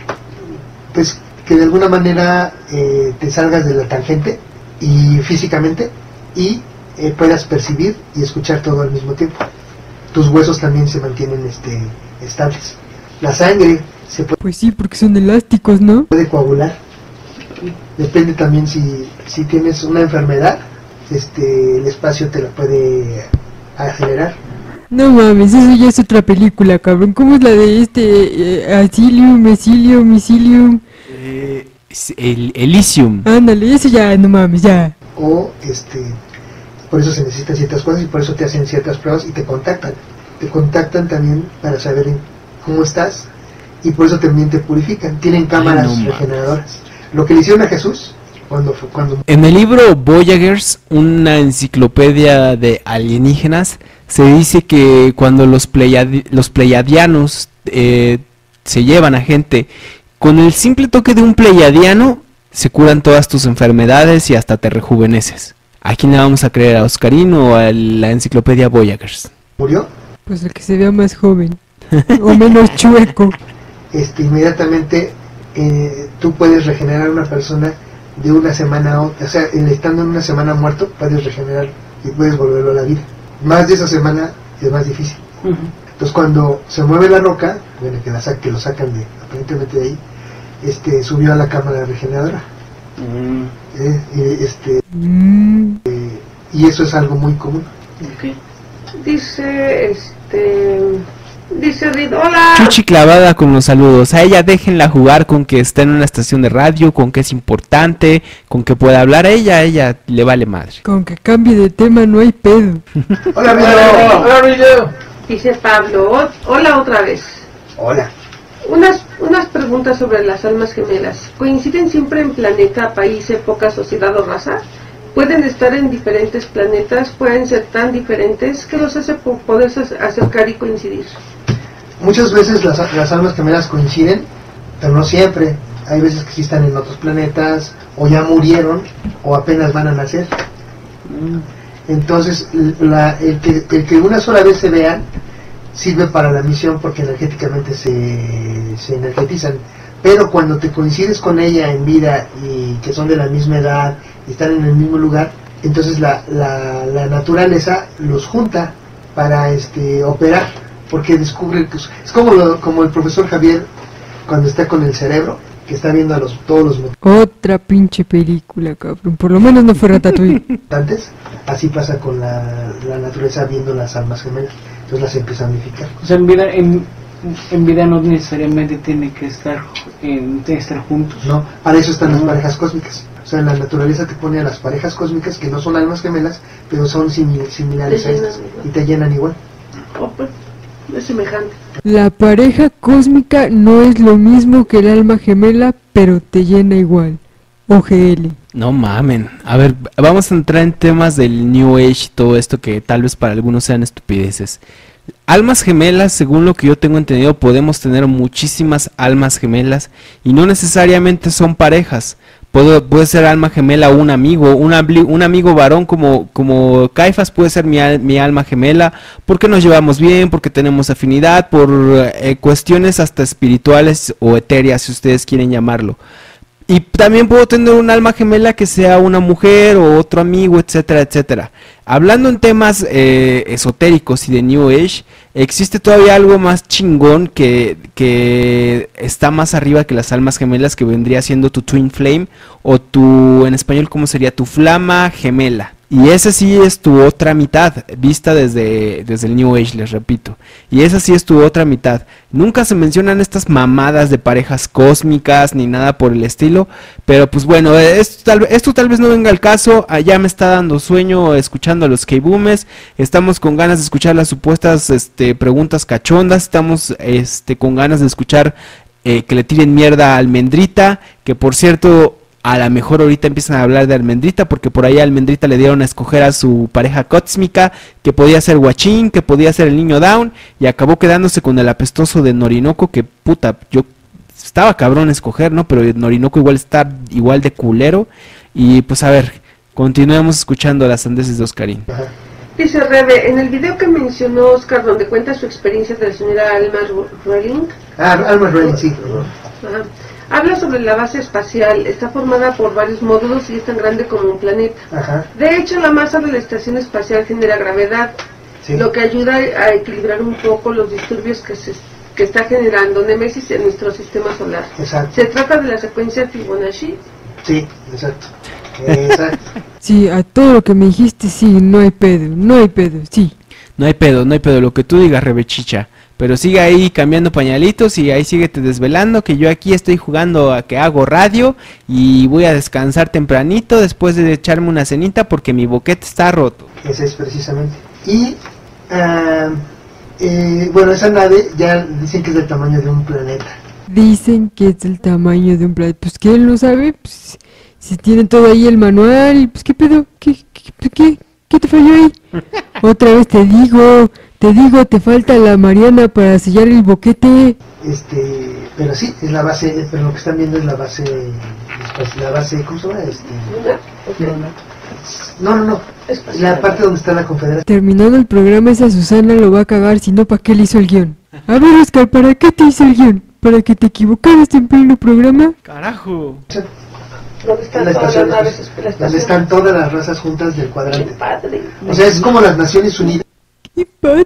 pues, que de alguna manera eh, te salgas de la tangente y físicamente y eh, puedas percibir y escuchar todo al mismo tiempo. Tus huesos también se mantienen este, estables. La sangre se puede... Pues sí, porque son elásticos, ¿no? Puede coagular. Depende también si, si tienes una enfermedad, este, el espacio te la puede acelerar. No mames, eso ya es otra película, cabrón. ¿Cómo es la de este eh, Asilium, Exilium, Misilium? Eh, el Elysium. Ándale, eso ya, no mames, ya. O este, por eso se necesitan ciertas cosas y por eso te hacen ciertas pruebas y te contactan. Te contactan también para saber cómo estás y por eso también te purifican. Tienen cámaras Ay, no, regeneradoras. Lo que le hicieron a Jesús cuando fue cuando. En el libro Voyagers, una enciclopedia de alienígenas, se dice que cuando los, pleiadi los pleiadianos eh, se llevan a gente, con el simple toque de un pleiadiano se curan todas tus enfermedades y hasta te rejuveneces. ¿A quién le vamos a creer? ¿A Oscarín o a la enciclopedia Voyagers? ¿Murió? Pues el que se vea más joven o menos chueco. Este, inmediatamente eh, tú puedes regenerar a una persona de una semana a otra, o sea, estando en una semana muerto puedes regenerar y puedes volverlo a la vida. Más de esa semana es más difícil. Uh-huh. Entonces cuando se mueve la roca, bueno, que, la sa que lo sacan de, aparentemente de ahí, este, subió a la cámara regeneradora. Uh-huh. eh, eh, este, uh-huh. eh, y eso es algo muy común. Okay. Dice, este... Dice Rid, hola. Chuchi clavada con los saludos. A ella déjenla jugar con que está en una estación de radio, con que es importante, con que pueda hablar. A ella, a ella le vale madre. Con que cambie de tema no hay pedo. Hola, Rido. Hola, Rido. Dice Pablo, hola otra vez. Hola. Unas, unas preguntas sobre las almas gemelas. ¿Coinciden siempre en planeta, país, época, sociedad o raza? ¿Pueden estar en diferentes planetas? ¿Pueden ser tan diferentes? ¿Qué los hace poderse acercar y coincidir? Muchas veces las, las almas gemelas coinciden, pero no siempre. Hay veces que sí están en otros planetas, o ya murieron, o apenas van a nacer. Entonces, la, el, que, el que una sola vez se vean, sirve para la misión porque energéticamente se, se energetizan. Pero cuando te coincides con ella en vida y que son de la misma edad y están en el mismo lugar, entonces la, la, la naturaleza los junta para este, operar, porque descubre que es como, lo, como el profesor Javier cuando está con el cerebro, que está viendo a los, todos los otra pinche película, cabrón, por lo menos no fue Ratatouille. Antes, así pasa con la, la naturaleza viendo las almas gemelas, entonces las empieza a unificar. O sea, en vida, en, en vida no necesariamente tiene que estar, en, tiene que estar juntos. No, para eso están no. las parejas cósmicas. O sea, la naturaleza te pone a las parejas cósmicas que no son almas gemelas, pero son simil similares a estas y te llenan igual. Oh, pues, es semejante. La pareja cósmica no es lo mismo que el alma gemela, pero te llena igual. O G L. No mamen. A ver, vamos a entrar en temas del New Age y todo esto que tal vez para algunos sean estupideces. Almas gemelas, según lo que yo tengo entendido, podemos tener muchísimas almas gemelas y no necesariamente son parejas. Puedo, puede ser alma gemela un amigo, un, un amigo varón como, como Caifás puede ser mi, mi alma gemela, porque nos llevamos bien, porque tenemos afinidad, por eh, cuestiones hasta espirituales o etéreas, si ustedes quieren llamarlo. Y también puedo tener un alma gemela que sea una mujer o otro amigo, etcétera, etcétera. Hablando en temas eh, esotéricos y de New Age, existe todavía algo más chingón que, que está más arriba que las almas gemelas, que vendría siendo tu Twin Flame, o tu, en español, ¿cómo sería? Tu flama gemela. Y esa sí es tu otra mitad, vista desde, desde el New Age, les repito. Y esa sí es tu otra mitad. Nunca se mencionan estas mamadas de parejas cósmicas ni nada por el estilo. Pero pues bueno, esto tal, esto tal vez no venga al caso. Allá me está dando sueño escuchando a los K-Boomes. Estamos con ganas de escuchar las supuestas este, preguntas cachondas. Estamos este, con ganas de escuchar eh, que le tiren mierda a Almendrita. Que por cierto... A lo mejor ahorita empiezan a hablar de Almendrita, porque por ahí a Almendrita le dieron a escoger a su pareja cósmica, que podía ser Guachín, que podía ser el niño Down, y acabó quedándose con el apestoso de Norinoco, que puta, yo estaba cabrón escoger, ¿no? Pero Norinoco igual está igual de culero, y pues a ver, continuemos escuchando las sandeces de Oscarín. Dice Rebe, en el video que mencionó Oscar, donde cuenta su experiencia de la señora Alma Rowling. Ah, Alma Rowling, sí. Ajá. Habla sobre la base espacial, está formada por varios módulos y es tan grande como un planeta. Ajá. De hecho, la masa de la estación espacial genera gravedad, sí, lo que ayuda a equilibrar un poco los disturbios que se que está generando Némesis en nuestro sistema solar. Exacto. ¿Se trata de la secuencia Fibonacci? Sí, exacto. Exacto. Sí, a todo lo que me dijiste, sí, no hay pedo, no hay pedo, sí. No hay pedo, no hay pedo, lo que tú digas, Rebechicha. Pero sigue ahí cambiando pañalitos y ahí síguete desvelando, que yo aquí estoy jugando a que hago radio y voy a descansar tempranito después de echarme una cenita porque mi boquete está roto. Ese es precisamente. Y, uh, eh, bueno, esa nave ya dicen que es del tamaño de un planeta. Dicen que es del tamaño de un planeta, pues que él no sabe, pues si tienen todo ahí el manual, pues qué pedo, qué, qué, qué, qué te falló ahí. Otra vez te digo... Te digo, te falta la Mariana para sellar el boquete. Este, pero sí, es la base, pero lo que están viendo es la base, la base, ¿cómo se llama? Este, no, no, no, la parte donde está la confederación. Terminando el programa, esa Susana lo va a cagar, si no, ¿para qué le hizo el guión? A ver, Oscar, ¿para qué te hizo el guión? ¿Para que te equivocaras en pleno programa? ¡Carajo! ¿Dónde están la todas estación, las naves? La estación. Donde están todas las razas juntas del cuadrante. Qué padre. O sea, es como las Naciones Unidas. ¡Qué padre!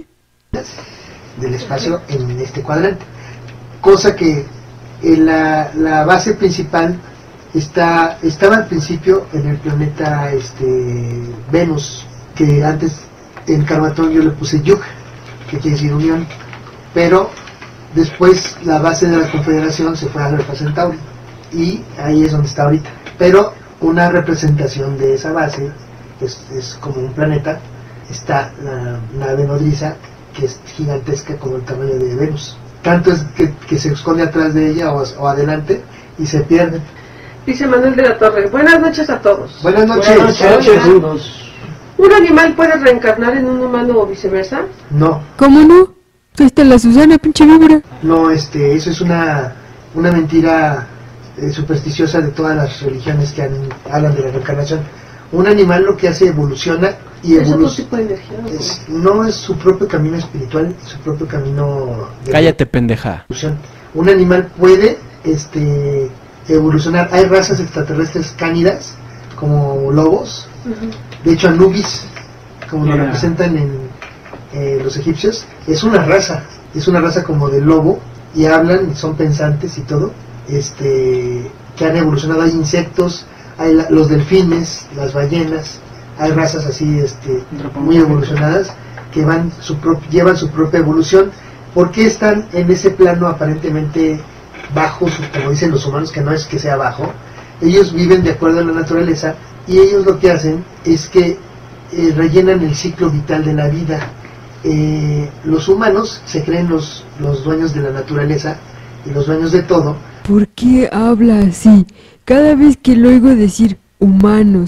Del espacio en este cuadrante, cosa que en la, la base principal está estaba al principio en el planeta este Venus, que antes en Karmatron yo le puse Yuk, que quiere decir unión, pero después la base de la Confederación se fue a Alfa Centauri y ahí es donde está ahorita, pero una representación de esa base es, es como un planeta. Está la nave nodriza, que es gigantesca como el tamaño de Venus. Tanto es que, que se esconde atrás de ella o, o adelante y se pierde. Dice Manuel de la Torre, buenas noches a todos. Buenas noches. Buenas noches. ¿Un animal puede reencarnar en un humano o viceversa? No, ¿Cómo no? Ahí está la Susana, pinche víbora. no, este, eso es una, una mentira eh, supersticiosa de todas las religiones que han, hablan de la reencarnación. Un animal lo que hace evoluciona y Es otro evoluciona. tipo de energía, ¿no? Es, no es su propio camino espiritual, es su propio camino de Cállate, pendeja. evolución. Un animal puede este, evolucionar. Hay razas extraterrestres cánidas, como lobos. Ujú. De hecho, Anubis, como lo Yeah. representan en eh, los egipcios, es una raza. Es una raza como de lobo y hablan, son pensantes y todo. Este, que han evolucionado. Hay insectos, hay la, los delfines, las ballenas. Hay razas así, este, muy evolucionadas que van su pro, llevan su propia evolución. ¿Por qué están en ese plano aparentemente bajo, como dicen los humanos, que no es que sea bajo? Ellos viven de acuerdo a la naturaleza y ellos lo que hacen es que eh, rellenan el ciclo vital de la vida. Eh, los humanos se creen los, los dueños de la naturaleza y los dueños de todo. ¿Por qué habla así? Cada vez que lo oigo decir humanos,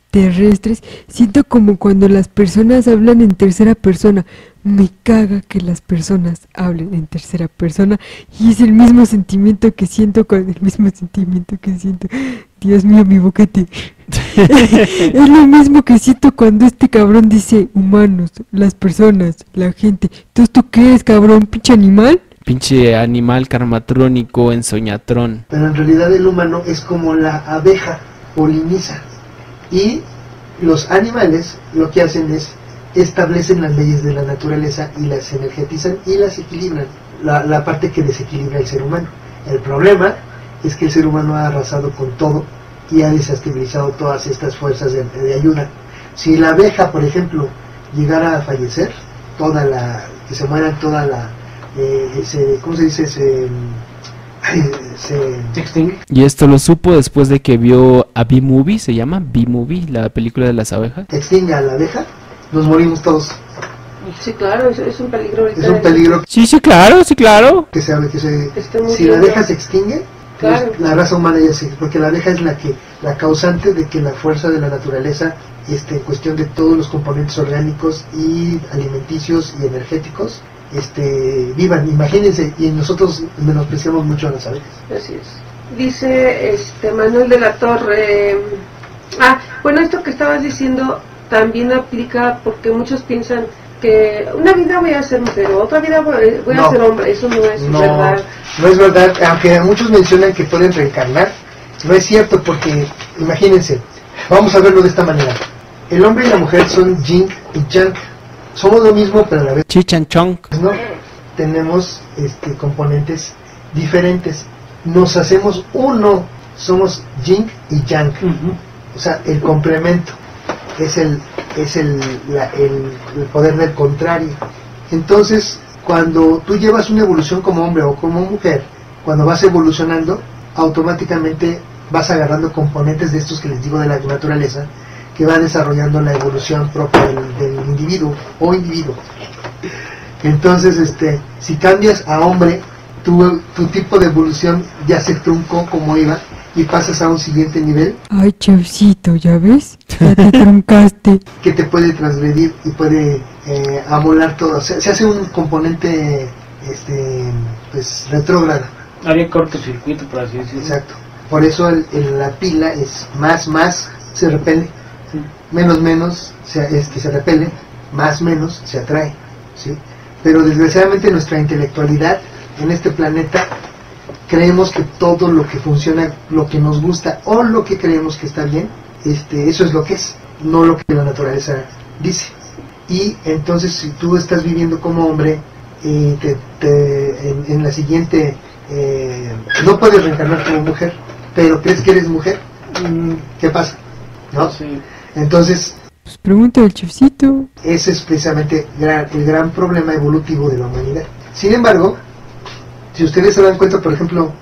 terrestres, siento como cuando las personas hablan en tercera persona. Me caga que las personas hablen en tercera persona y es el mismo sentimiento que siento con el mismo sentimiento que siento. Dios mío, mi boquete. Es lo mismo que siento cuando este cabrón dice humanos, las personas, la gente. Entonces, ¿tú qué es, cabrón? ¿Pinche animal? Pinche animal karmatrónico, ensoñatrón. Pero en realidad el humano es como la abeja, poliniza. Y los animales lo que hacen es establecen las leyes de la naturaleza y las energetizan y las equilibran, la, la parte que desequilibra el ser humano. El problema es que el ser humano ha arrasado con todo y ha desestabilizado todas estas fuerzas de, de ayuda. Si la abeja, por ejemplo, llegara a fallecer, toda la, que se muera toda la, eh, se, ¿cómo se dice? Se, se, Se extingue. Y esto lo supo después de que vio a B-Movie, se llama B-Movie, la película de las abejas. extinga a la abeja, nos morimos todos. Sí, claro, es, es un peligro ahorita. Es un peligro Sí, sí, claro, sí, claro. que se que se Está muy si la bien. abeja se extingue, Claro. pues, la raza humana ya se, porque la abeja es la que la causante de que la fuerza de la naturaleza, este, en cuestión de todos los componentes orgánicos y alimenticios y energéticos, este, vivan. Imagínense, y nosotros menospreciamos mucho a las abejas. Así es. Dice este Manuel de la Torre. Ah, bueno, esto que estabas diciendo también aplica porque muchos piensan que una vida voy a ser mujer, otra vida voy, voy No. a ser hombre. Eso no es No, verdad. no es verdad, aunque muchos mencionan que pueden reencarnar, no es cierto, porque imagínense, vamos a verlo de esta manera. El hombre y la mujer son yin y yang, somos lo mismo, pero a la vez Chichan Chong. no, tenemos este, componentes diferentes, nos hacemos uno, somos yin y yang, Ujú. o sea, el complemento es el es el, la- el, el poder del contrario. Entonces, cuando tú llevas una evolución como hombre o como mujer, cuando vas evolucionando, automáticamente vas agarrando componentes de estos que les digo de la naturaleza, que va desarrollando la evolución propia del, del individuo o individuo. Entonces, este, si cambias a hombre, tu, tu tipo de evolución ya se truncó como iba y pasas a un siguiente nivel Ay, chefcito, ¿ya ves? Ya te truncaste. que te puede transgredir y puede eh, amolar todo. Se, se hace un componente este, pues, retrógrado. Haría cortocircuito, por así decirlo. Exacto. Por eso el, el- la pila es más, más, se repele. Sí. Menos, menos, se, este, se repele. Más, menos, se atrae. ¿sí? Pero desgraciadamente nuestra intelectualidad en este planeta, creemos que todo lo que funciona, lo que nos gusta o lo que creemos que está bien, este, eso es lo que es, no lo que la naturaleza dice. Y entonces si tú estás viviendo como hombre, eh, te- te- en, en la siguiente, eh, no puedes reencarnar como mujer, pero crees que eres mujer, mm, ¿qué pasa? ¿No? Sí. Entonces, Pues pregunta al chefcito. ese es precisamente gran- el gran problema evolutivo de la humanidad. Sin embargo, si ustedes se dan cuenta, por ejemplo,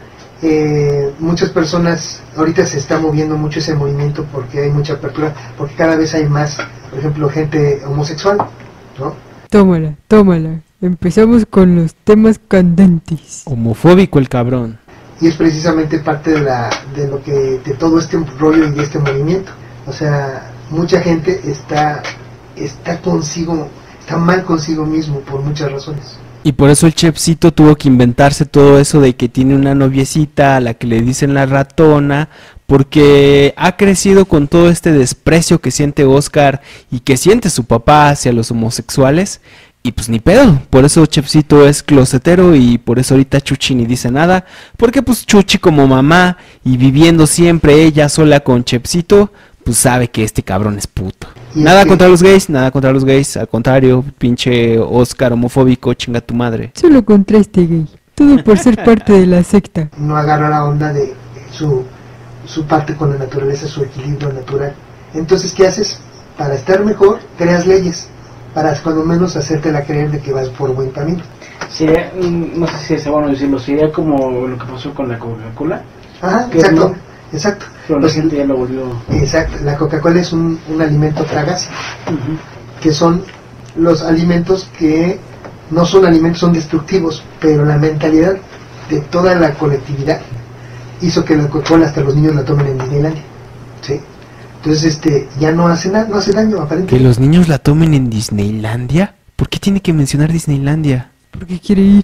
eh, muchas personas, ahorita se está moviendo mucho ese movimiento porque hay mucha apertura, porque cada vez hay más, por ejemplo, gente homosexual, ¿no? Tómala, tómala. Empezamos con los temas candentes. Homofóbico el cabrón. Y es precisamente parte de, la, de lo que, de todo este rollo y de este movimiento. O sea, mucha gente está, está consigo, está mal consigo mismo por muchas razones. Y por eso el chefcito tuvo que inventarse todo eso de que tiene una noviecita a la que le dicen la ratona, porque ha crecido con todo este desprecio que siente Oscar y que siente su papá hacia los homosexuales, y pues ni pedo. Por eso Chefcito es closetero y por eso ahorita Chuchi ni dice nada, porque pues Chuchi como mamá y viviendo siempre ella sola con Chefcito, pues sabe que este cabrón es puto. Y Nada es que- contra los gays, nada contra los gays, al contrario, pinche Oscar homofóbico, chinga tu madre. Solo contra este gay. Todo por ser parte de la secta. No agarra la onda de su, su parte con la naturaleza, su equilibrio natural. Entonces, ¿qué haces? Para estar mejor, creas leyes, para cuando menos hacértela creer de que vas por buen camino. Sería, mm, no sé si es bueno decirlo, sería como lo que pasó con la Coca-Cola, Ajá, Que exacto, no. exacto. pero la Pues, gente ya lo volvió. exacto, la Coca-Cola es un, un alimento tragaz, Ujú. que son los alimentos que no son alimentos, son destructivos, pero la mentalidad de toda la colectividad hizo que la Coca-Cola hasta los niños la tomen en Disneylandia, ¿sí? Entonces, este, ya no hace nada, no hace daño, ¿Que aparentemente. los niños la tomen en Disneylandia? ¿Por qué tiene que mencionar Disneylandia? Porque quiere ir.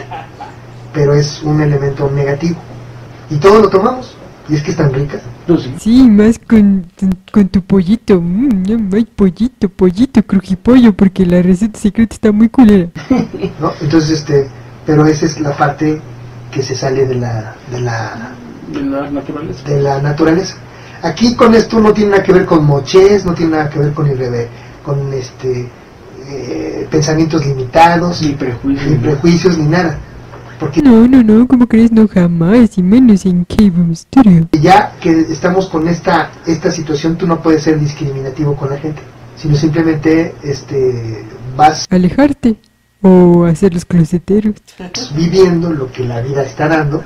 Pero es un elemento negativo. Y todos lo tomamos. Y es que es tan rica. Tú sí. Sí, más con, con tu pollito. Mm, no, ay, pollito, pollito, crujipollo, porque la receta secreta está muy culera. ¿No? Entonces, este, pero esa es la parte que se sale de la, de la, De la naturaleza. de la naturaleza. Aquí con esto no tiene nada que ver con moches, no tiene nada que ver con irreve, con este eh, pensamientos limitados, Ni prejuicios. ni prejuicios, ni nada. Porque No, no, no, ¿cómo crees? No, jamás, y menos en K-Boom Studio. ya que estamos con esta, esta situación, tú no puedes ser discriminativo con la gente, sino simplemente este, vas Alejarte o hacer los closeteros. viviendo lo que la vida está dando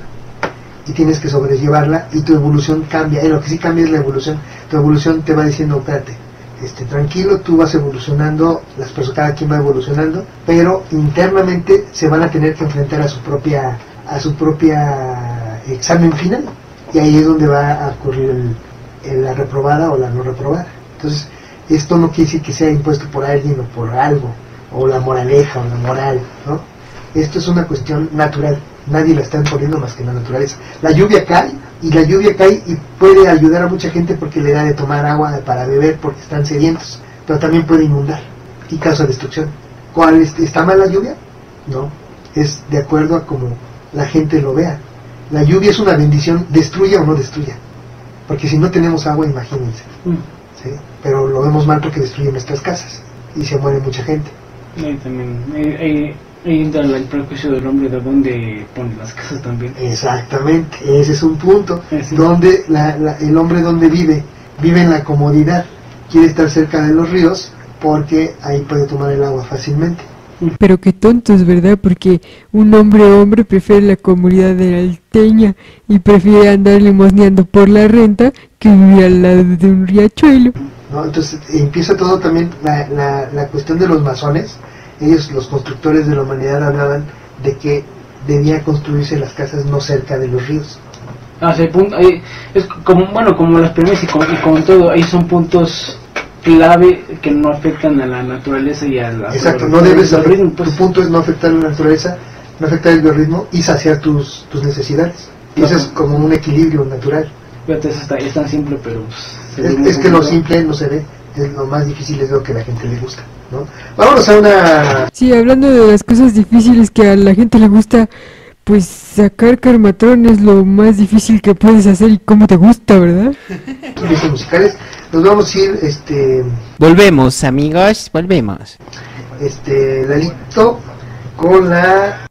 y tienes que sobrellevarla y tu evolución cambia. Y lo que sí cambia es la evolución. Tu evolución te va diciendo, espérate, este, tranquilo, tú vas evolucionando, las personas, cada quien va evolucionando, pero internamente se van a tener que enfrentar a su propia, a su propia examen final, y ahí es donde va a ocurrir el, el- la reprobada o la no reprobada. Entonces, esto no quiere decir que sea impuesto por alguien o por algo, o la moraleja o la moral, ¿no? Esto es una cuestión natural, nadie la está imponiendo más que la naturaleza. La lluvia cae, y la lluvia cae y puede ayudar a mucha gente porque le da de tomar agua para beber porque están sedientos, pero también puede inundar y causa destrucción. ¿Cuál es- está mal la lluvia? No, es de acuerdo a como la gente lo vea. La lluvia es una bendición, destruya o no destruya, porque si no tenemos agua, imagínense, Mm. ¿sí? Pero lo vemos mal porque destruye nuestras casas y se muere mucha gente. Ahí también. Ahí, ahí- ahí entra el prejuicio del hombre de dónde pone las casas también. Exactamente, ese es un punto Así. donde la- la- el hombre donde vive, vive en la comodidad, quiere estar cerca de los ríos porque ahí puede tomar el agua fácilmente. Pero qué tontos, ¿verdad? Porque un hombre hombre prefiere la comunidad de la alteña y prefiere andar limosneando por la renta que vivir al lado de un riachuelo. ¿No? Entonces empieza todo también la, la, la cuestión de los masones. Ellos, los constructores de la humanidad, hablaban de que debían construirse las casas no cerca de los ríos. Ah, sí, punto, ahí, es como, bueno, como las premisas y con, y con todo, ahí son puntos clave que no afectan a la naturaleza y a la... Exacto, no debes, al ritmo, tu pues. punto es no afectar la naturaleza, no afectar el biorritmo y saciar tus, tus necesidades. Y eso es como un equilibrio natural. Fíjate, eso está, es tan simple, pero... pues, se ve Es, muy es que lo complicado. simple no se ve, es lo más difícil, es lo que a la gente le gusta, ¿no? Vámonos a una... Sí, hablando de las cosas difíciles que a la gente le gusta, pues sacar Karmatron es lo más difícil que puedes hacer y cómo te gusta, ¿verdad? listas musicales. Nos vamos a ir, este, Volvemos, amigos, volvemos. este, Lalito, con la